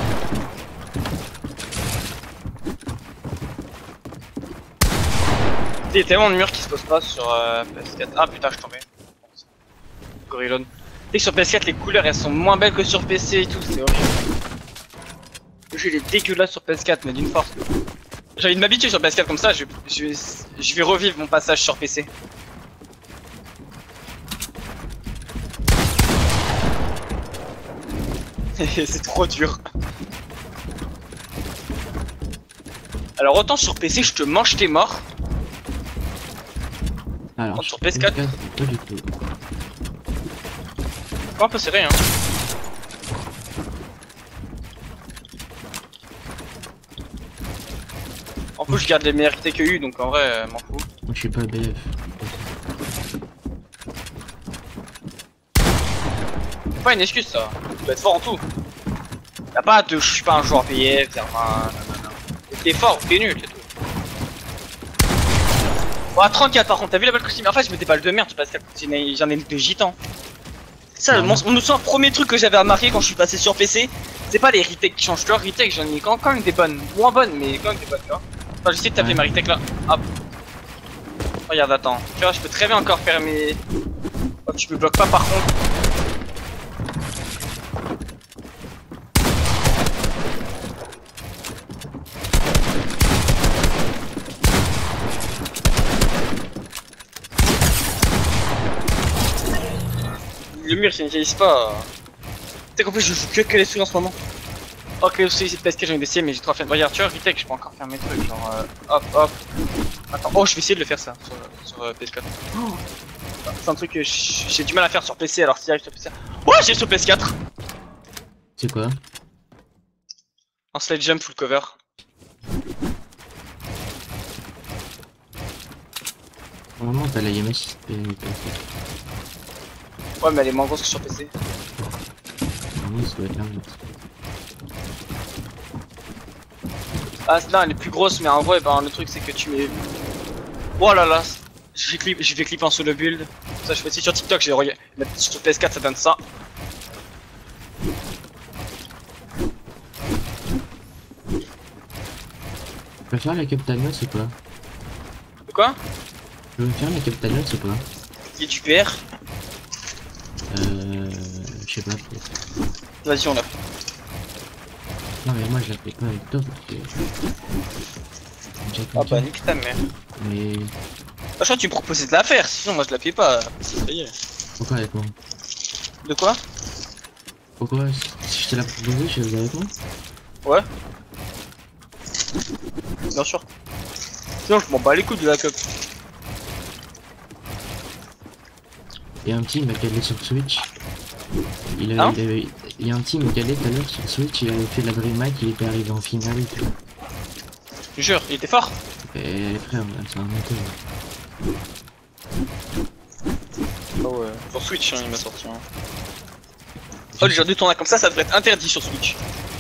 Il y a tellement de murs qui se posent pas sur euh, P S quatre. Ah putain, je suis tombé. Gorillon. Tu sais que sur P S quatre, les couleurs elles sont moins belles que sur P C et tout, c'est horrible. Le jeu il est dégueulasse sur P S quatre, mais d'une force. J'ai envie de m'habituer sur P S quatre comme ça, je, je, je vais revivre mon passage sur P C. C'est trop dur. Alors autant sur P C je te mange tes morts. Alors, sur P S quatre, pas du tout. Oh, un peu serré hein. En plus je garde les meilleurs T que U donc en vrai euh, m'en fous. Moi je suis pas B F. C'est pas une excuse ça, tu dois être fort en tout. Y'a pas de je suis pas un joueur P F, non, non, non. T'es fort, t'es nul, c'est tout. Bon, à trente-quatre par contre, t'as vu la balle costume? En fait, je mettais pas le de merde, parce que j'en ai de gitan. Ça, mon, mon, mon premier truc que j'avais remarqué quand je suis passé sur P C, c'est pas les retakes qui changent. Tu vois, retake, j'en ai quand, quand même des bonnes, moins bonnes, mais quand même des bonnes, tu vois. Enfin, j'essaie de taper ouais. ma retake là. Hop. Regarde, attends. Tu vois, je peux très bien encore faire mes. Hop, tu me bloques pas par contre. Le mur, ça n'utilise pas. Tu sais qu'en plus, je joue que que les souris en ce moment. Oh, que les souris, c'est P S quatre, j'ai envie d'essayer, mais j'ai trop fait. Regarde, tu vois, retake, je peux encore faire mes trucs. Genre, euh, hop, hop. Attends, oh, je vais essayer de le faire ça sur, sur euh, P S quatre. Oh. C'est un truc que j'ai du mal à faire sur P C, alors si j'arrive sur P C. Ouais, j'ai sur P S quatre. C'est quoi? Un slide jump full cover. Normalement, t'as la I M S P S quatre. Ouais, mais elle est moins grosse que sur P C. Normalement, ça doit être l'inverse. Ah, non, elle est plus grosse, mais en vrai, ben, le truc c'est que tu mets. Oh là là, je vais clip, je vais clipper en solo build. Ça, je fais aussi sur TikTok, j'ai regardé. Sur P S quatre, ça donne ça. Tu peux faire la Captain Notes ou pas? De quoi? Tu veux faire la Captain Notes ou pas? Il y a du P R. Euh... Je sais pas. Vas-y, on l'a fait. Non mais moi je la fais pas avec toi parce que... Ah bah nique ta mère. Mais... Ah, je crois que tu me proposais de la faire, sinon moi je la fais pas. Ça y est. Pourquoi avec moi? De quoi? Pourquoi? Si je te l'ai proposé, je faisais avec moi? Ouais. Bien sûr. Sinon je m'en bats les couilles de la cup. Il y a un petit, il m'a calé sur Switch. Il, avait, hein il, avait, il y a un petit, il m'a calé tout à l'heure sur Switch, il avait fait la Dream Hack, il était arrivé en finale et tout. Je jure, il était fort. Et frère, c'est un moteur. Oh ouais. Sur Switch, hein, il m'a sorti. Hein. Oh, les gens de tournoi comme ça, ça devrait être interdit sur Switch.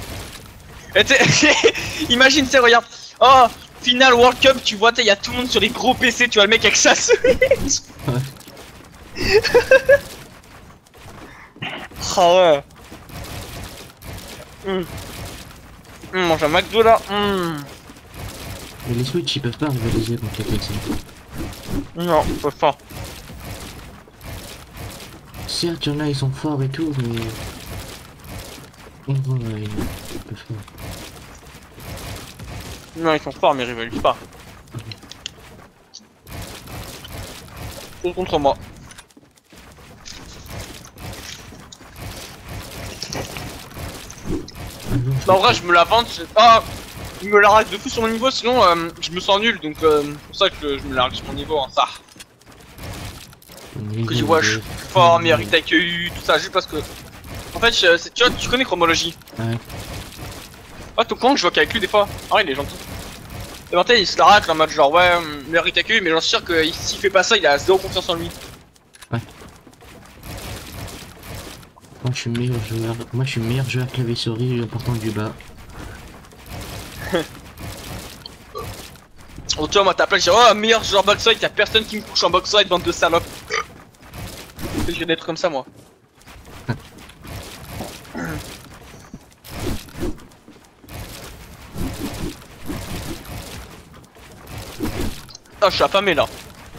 Imagine, tu regarde. Oh, Final World Cup, tu vois, il y a tout le monde sur les gros P C, tu vois le mec avec sa Switch. Ouais. Ah ouais. Mmh. Mmh, mange un McDo là. Mmh. Mais les Switch ils peuvent pas rivaliser contre les P C. Non, ils peuvent pas. Certes, y'en a ils sont forts et tout, mais... On voit, ils peuvent pas. Non, ils sont forts, mais ils rivalisent pas. Tout contre moi. Ah non, Bah, en vrai, je me la vante, c'est pas. Je me la règle de fou sur mon niveau, sinon euh, je me sens nul, donc euh, c'est pour ça que je me la règle sur mon niveau, hein, ça. Que je vois, je suis fort, meilleur hit accueilli, tout ça, juste parce que. En fait, je, tu vois, tu connais Chromologie. Ouais. Ah, ton compte, je vois qu'avec lui des fois. Ah, il est gentil. Et maintenant, il se la racle en mode genre, ouais, meilleur hit accueilli, mais j'en suis sûr que s'il fait pas ça, il a zéro confiance en lui. Ouais. Moi je suis meilleur joueur. Moi je suis meilleur joueur clavier souris important du bas. Oh, tu vois, moi, t'appelles, je dis, oh, meilleur joueur box-side, y'a personne qui me couche en box-side, bande de salopes. Je vais d'être comme ça, moi. Ah, je suis affamé là.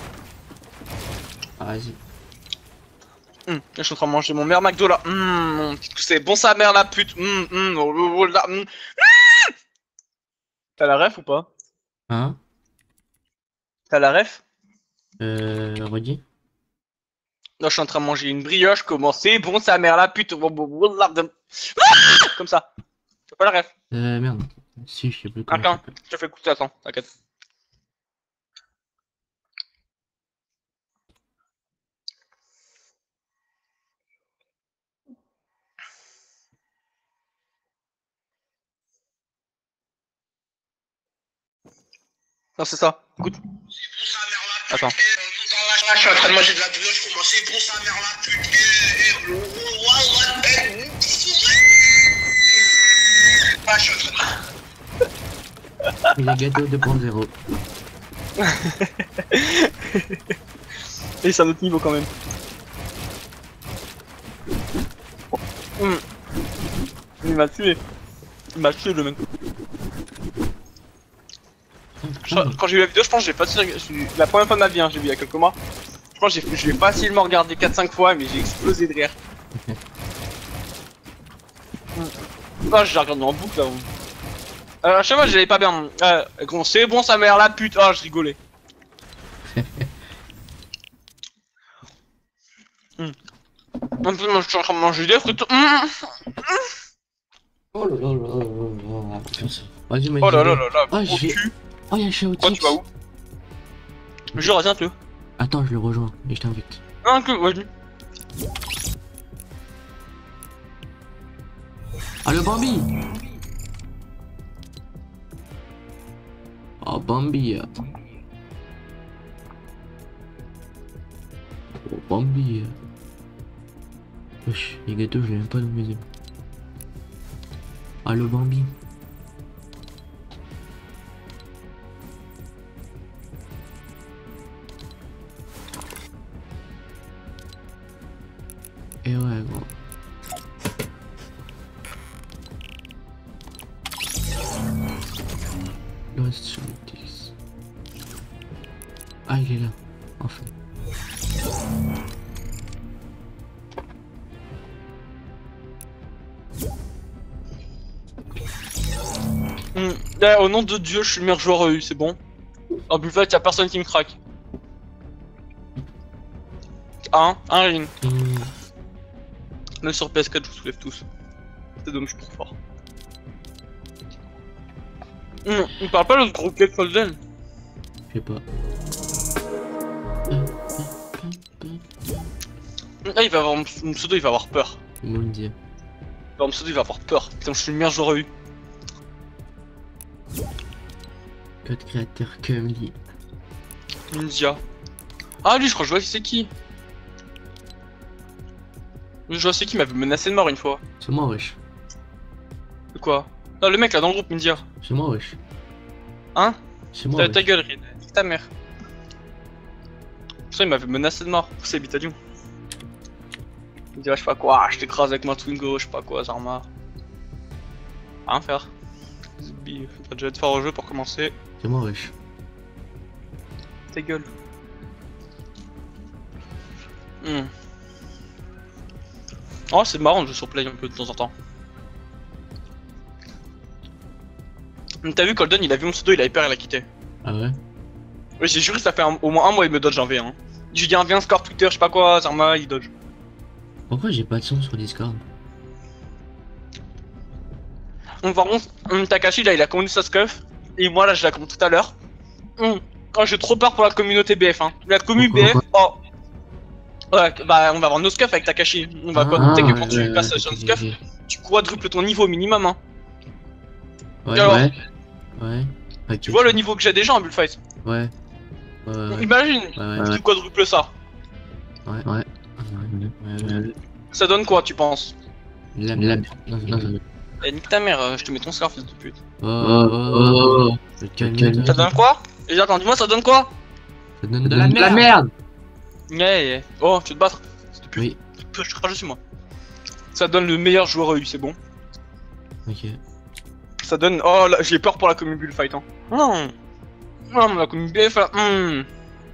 Ah, vas-y. Hum, je suis en train de manger mon meilleur McDo là. Hum, c'est bon sa mère la pute. Hum, hum, oh, oh, oh, là, hum. T'as la ref ou pas? Hein? T'as la ref? Euh. Redis? Non, je suis en train de manger une brioche. Comment c'est bon sa mère la pute. Oh, oh, oh, là, de- Comme ça. T'as pas la ref? Euh. Merde. Si, je sais plus comment. Attends, ça s'appelle. je te fais écouter, attends, t'inquiète. Non, c'est ça. Écoute. Attends. Je suis en train de manger de la brioche, comment c'est bon sa mère la pute. Ah, je suis en train de... Il est gâteau deux point zéro. Et c'est un autre niveau quand même. Mmh. Il m'a tué. Il m'a tué le mec. Je- Quand j'ai vu la vidéo, je pense que j'ai facilement. C'est la première fois de ma vie, hein, j'ai vu il y a quelques mois. Je pense que j'ai- je l'ai facilement regardé quatre cinq fois, mais j'ai explosé de rire. Ah, je l'ai regardé en boucle là. Euh, à chaque fois, j'allais pas bien. Euh, gros, c'est bon, sa mère la pute. Ah, je rigolais. Hum. En plus, moi, je suis en train de manger des frites. Hum. Oh là là là là là là. Vas-y, mais. Oh là là là là, Oh, gros j'ai- cul. Oh, y'a Shaotix. Toi, tu vas où? Je reviens, tu. Attends, je le rejoins et je t'invite. Non, que, vas-y. Ah, le Bambi! Oh, Bambi. Oh, Bambi. Wesh, les gâteaux, je l'ai même pas dans mes yeux. Ah, le Bambi. Et ouais, gros. Lost Shaotix. Ah, il est là, enfin. Hum. Eh, au nom de Dieu, je suis le meilleur joueur E U, c'est bon. En plus, fait, y'a personne qui me craque. Un, un ring. Mmh. Même sur P S quatre, je vous soulève tous. C'est dommage, je suis trop fort. Hum, il parle pas de ce gros Kate Golden. Je sais pas. Là, il va avoir mon mon pseudo, il va avoir peur. Comment le dire? Mon pseudo, il va avoir peur. Putain, je suis le meilleur joueur E U. Code créateur Kumli. Ninja. Ah, lui, je crois que je vois c'est qui. Je vois c'est qui m'avait menacé de mort une fois. C'est moi, wesh. De quoi? Non, le mec là dans le groupe, Ninja. C'est moi, wesh. Hein? C'est moi, Ta, wesh. ta gueule, Rid. Nique ta mère. Putain, il m'avait menacé de mort. C'est Bitadium. Il me dit, ah, je sais pas quoi, je t'écrase avec ma Twingo, je sais pas quoi, Zarma. Rien faire. Zbi, faudrait déjà être fort au jeu pour commencer. C'est moi, wesh. Ta gueule. Hmm. Oh, c'est marrant de jouer sur Play un peu de temps en temps. T'as vu, Colden, il a vu mon pseudo, il avait peur, il a quitté. Ah ouais? Ouais, j'ai juré, ça fait un- au moins un mois, il me dodge en V un. Je lui dis un V un score Twitter, je sais pas quoi, Zarma, il dodge. Pourquoi j'ai pas de son sur Discord? Donc, par contre, hum, Takashi, là, il a commandé sa scuff. Et moi, là, je la commande tout à l'heure. Hum, Oh, j'ai trop peur pour la communauté B F, hein. La commu B F, Pourquoi oh. Ouais, bah, on va avoir nos scuffs avec Takashi. On va quoi? Tu sais que quand tu ouais, passes ouais, sur une ok, scuff, ok. tu quadruples ton niveau minimum, hein. Ouais, Alors, ouais. Ouais. Ok, Tu vois le niveau que j'ai déjà en bullfight? Ouais. Ouais, ouais, ouais. Imagine, Ouais, ouais. tu quadruples ça. Ouais, ouais. Ouais, ouais, ouais. Ça donne quoi, tu penses? La la non, non, non. Eh, nique ta mère, euh, je te mets ton scar, fils de pute. Oh, oh, oh, oh. Je te calme. Ça donne quoi? Et attends, dis-moi, ça donne quoi? Ça donne de la merde. Ouais, ouais. Oh, tu veux te battre? Oui. Je te crache dessus, moi. Ça donne le meilleur joueur E U, c'est bon. Ok. Ça donne. Oh, là, j'ai peur pour la commu bullfight, hein. Non, non, mais la commu B F, là. hum.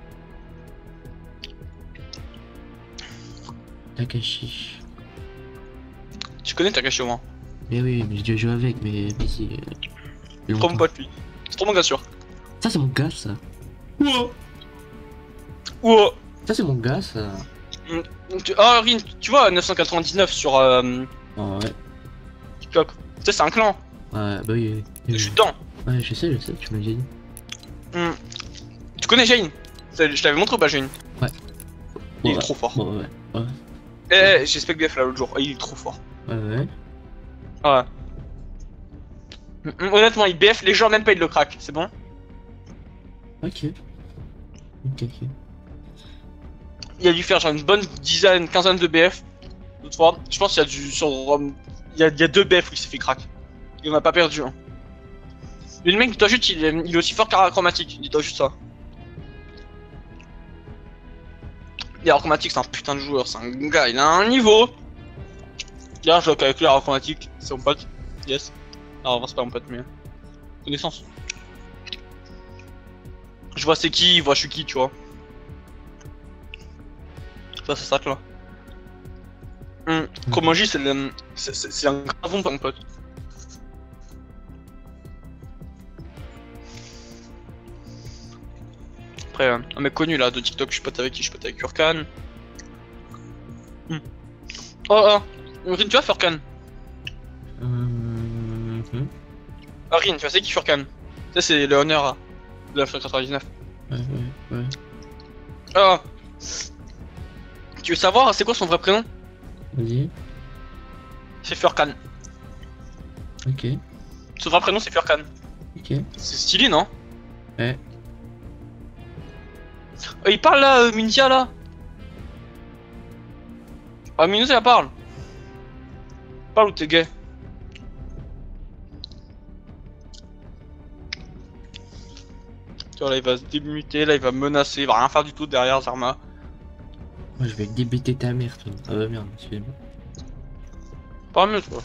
Takashi. Tu connais Takashi au moins? Mais oui, mais j'ai déjà joué avec, mais mais si. euh, C'est trop mon pote, lui. C'est trop mon gars sûr. Ça, c'est mon gars, ça. Ouah. Ouah. Ça, c'est mon gars, ça. Tu- Ah, Rin, tu vois, neuf cent quatre-vingt-dix-neuf sur euh, Oh, ouais. TikTok. Tu sais, c'est un clan. Ouais, bah oui. oui, Je oui. suis dedans. Ouais, je sais, je sais, tu m'as déjà dit. Hum. Tu connais Jane? C'est- Je t'avais montré ou pas, Jane? Ouais. Il Ouais, est trop fort. Bon, ouais. Ouais. Eh, j'ai spec B F là l'autre jour. Il est trop fort. Ouais, ouais. Ouais. Hum, Honnêtement, il B F, les gens même pas ils le crack, c'est bon? Ok. Ok, ok. Il a dû faire genre une bonne dizaine, quinzaine de B F. L'autre fois, je pense qu'il y a du sur. euh, Il y a, il y a deux B F où il s'est fait crack. Il en a pas perdu. Hein. Mais le mec, dis-toi juste, il est, il est aussi fort qu'Arochromatique. Dis-toi juste ça. Et Arochromatique, c'est un putain de joueur. C'est un gars, il a un niveau. Là, je joue avec lui, Arochromatique. C'est mon pote. Yes. Non, vraiment, c'est pas mon pote, mais. Connaissance. Je vois c'est qui, je vois je suis qui, tu vois. Ça, c'est ça, là. Hum, Chromoji, c'est le... c'est- c'est c'est un gravon, mon pote. Après, euh, un mec connu là de TikTok, je suis pote avec qui? Je suis pote avec Furkan. Hum. Oh, oh, Rin, tu vois Furkan? Euh... hum. Ah, Rin, tu vois c'est qui Furkan? Ça, c'est le honneur de la quatre-vingt-dix-neuf. Ouais, ouais, ouais. Ah, tu veux savoir c'est quoi son vrai prénom? Vas-y. C'est Furkan. Ok. Son vrai prénom c'est Furkan. Ok. C'est stylé, non? Ouais. Euh, il parle là, euh, Mintia là. Ah, Mintia elle parle. Parle ou t'es gay? Tu vois là il va se démuter, là il va menacer, il va rien faire du tout derrière Zarma. Moi, je vais débêter ta mère, toi. Ah bah merde, excusez-moi. Pas mieux toi.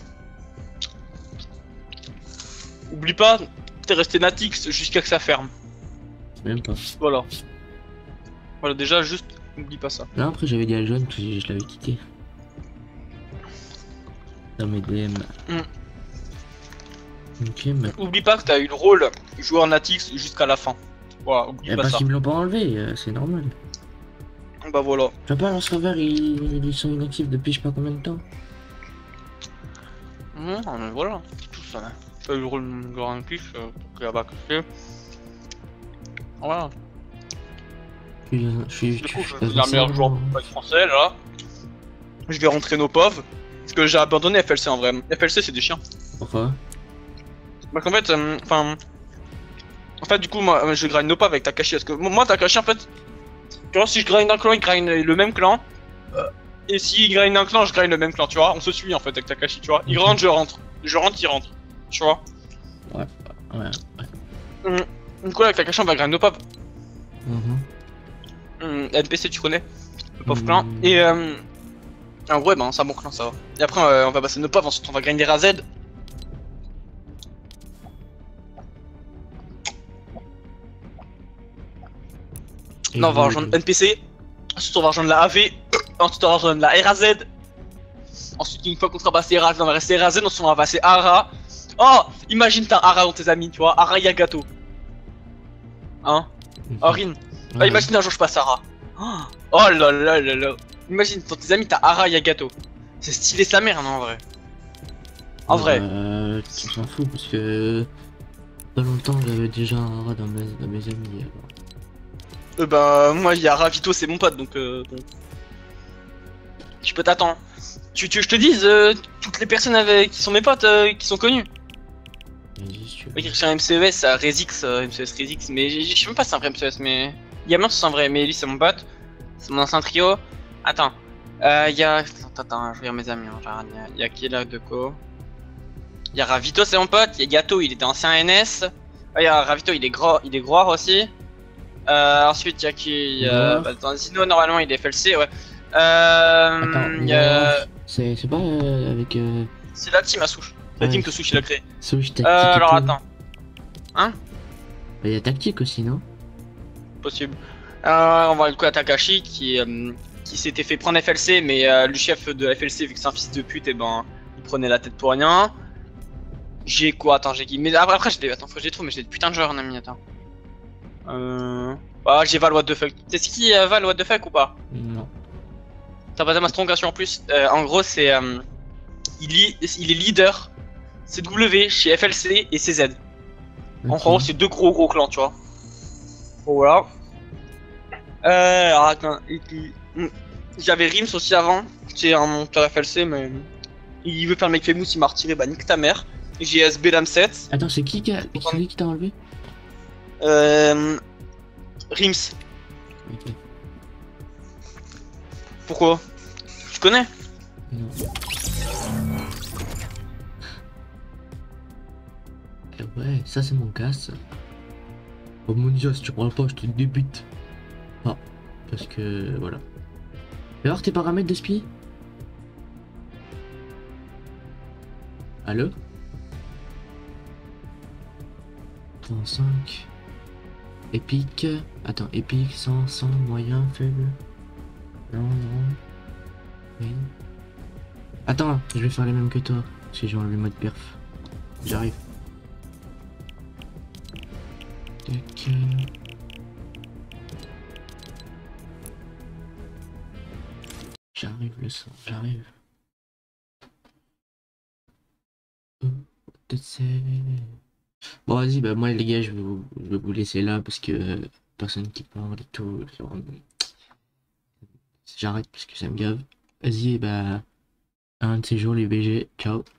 Oublie pas, t'es resté Natix jusqu'à que ça ferme. Même pas. Voilà. Voilà déjà juste, oublie pas ça. Là, après, j'avais dit à John que je, je l'avais quitté. Dans mes D M. Mm. Ok, mais. Oublie pas que t'as eu le rôle joueur Natix jusqu'à la fin. Voilà, oublie Y'a pas pas ça. qu'ils me l'ont pas enlevé, euh, c'est normal. Bah voilà. Je sais pas, leur serveur, ils, ils sont inactifs depuis je sais pas combien de temps. Non, mais voilà, c'est tout ça. T'as eu le rôle de joueur Natix euh, pour que là-bas que c'est. Voilà. Je suis. Je suis. Du je coup, suis je pas suis un meilleur sincère, joueur hein. de fight français là. Je vais rentrer nos pauvres. Parce que j'ai abandonné F L C en vrai. F L C c'est des chiens. Pourquoi? Parce qu'en fait, euh, enfin. En fait, du coup, moi je grind nos pauvres avec Takashi. Parce que moi, Takashi en fait. Tu vois, si je grind un clan, il grind le même clan. Euh, et si il grind un clan, je grind le même clan, tu vois. On se suit en fait avec Takashi, tu vois. Il Ok. rentre, je rentre. Je rentre, il rentre. Tu vois. Ouais, ouais. Hum, Du coup, avec Takashi, on va grind nos pauvres. Mhm. Hum, N P C, tu connais le pauvre Hmm. clan. Et euh, en gros, ben, c'est un bon clan, ça va. Et après, euh, on va passer nos pauvres, ensuite on va grinder A Z. Et Non, on va vous, rejoindre les- N P C. Ensuite, on va rejoindre la A V. Ensuite, on va rejoindre la R A Z. Ensuite, une fois qu'on sera passé R A Z, on va rester R A Z. Ensuite, on va passer A R A. Oh, imagine t'as Ara dans tes amis, tu vois, Ara Yagato. Hein? Orin. Ah, Ouais. imagine un jour je passe Ara. Oh là là là là. Imagine dans tes amis t'as Ara Yagato. C'est stylé sa mère, non, en vrai. En vrai. Euh, tu t'en fous parce que pas longtemps j'avais déjà un rat dans mes, dans mes amis. Alors. Euh, bah, moi, il y a Ravito, c'est mon pote, donc euh, bon. Tu peux t'attendre. Tu, tu, je te dise, euh, toutes les personnes avec, qui sont mes potes, euh, qui sont connues. Vas-y si tu veux. Oui, Christian M C E S, euh, Rezix, euh, M C E S Rezix, mais je je sais même pas si c'est un vrai M C E S, mais. Il y a même si c'est un vrai, mais lui c'est mon pote. C'est mon ancien trio. Attends. Euh, il y a. Attends, attends, je regarde mes amis. Hein, genre, il y a- il y a qui là de co. Il y a Ravito, c'est mon pote. Il y a Gato, il était ancien N S. Ah, il y a Ravito, il est gros, il est gros aussi. Euh, ensuite, il y a qui il y a... Noir. bah, dans Zino, normalement, il est F L C, ouais. Euh. Attends, Il y a. Noir, c'est c'est pas euh, avec euh, C'est la team à Souche. La Ouais. team que Souche il a créé. Switch tactique. Euh, et alors tout. attends. Hein? Bah, y a tactique aussi non? Possible. Euh, on va le coup à Takashi qui, euh, qui s'était fait prendre F L C, mais euh, le chef de la F L C, vu que c'est un fils de pute, et ben il prenait la tête pour rien. J'ai quoi? Attends, j'ai qui? Mais après, après j'ai des. Attends, faut que je les trouve, mais j'ai des putains de joueurs en ami, attends. Euh. Ah, j'ai Val What the fuck. C'est qui euh, Val What the fuck ou pas? Non. T'as pas ma strongation en plus. Euh, en gros, c'est. Euh, il, li- il est leader C W chez F L C et C Z. En Ok. gros, c'est deux gros gros clans, tu vois. Bon, voilà. Euh, alors attends, et puis, hmm, j'avais Rims aussi avant, c'est un monteur F L C, mais il veut faire le mec famous, il m'a retiré, bah nique ta mère. J'ai S B Dam sept, Attends, c'est qui qui a- qui qui t'a enlevé? euh, Rims, Ok. pourquoi? Tu connais? Non. Eh ouais, ça c'est mon casse. Oh mon dieu, si tu parles pas, je te débute. Ah, parce que voilà. Fais voir tes paramètres de spi. Allô? trente-cinq. Épique. Attends, épique, cent, cent, moyen, faible. Non, non. Oui. Attends, je vais faire les mêmes que toi. Parce que j'ai enlevé le mode perf. J'arrive. Tac. J'arrive le sang, j'arrive. Oh, peut-être c'est... Bon vas-y, bah moi les gars, je vais vous, je vais vous laisser là parce que personne qui parle et tout. genre, J'arrête parce que ça me gave. Vas-y, bah un de ces jours les B G, ciao.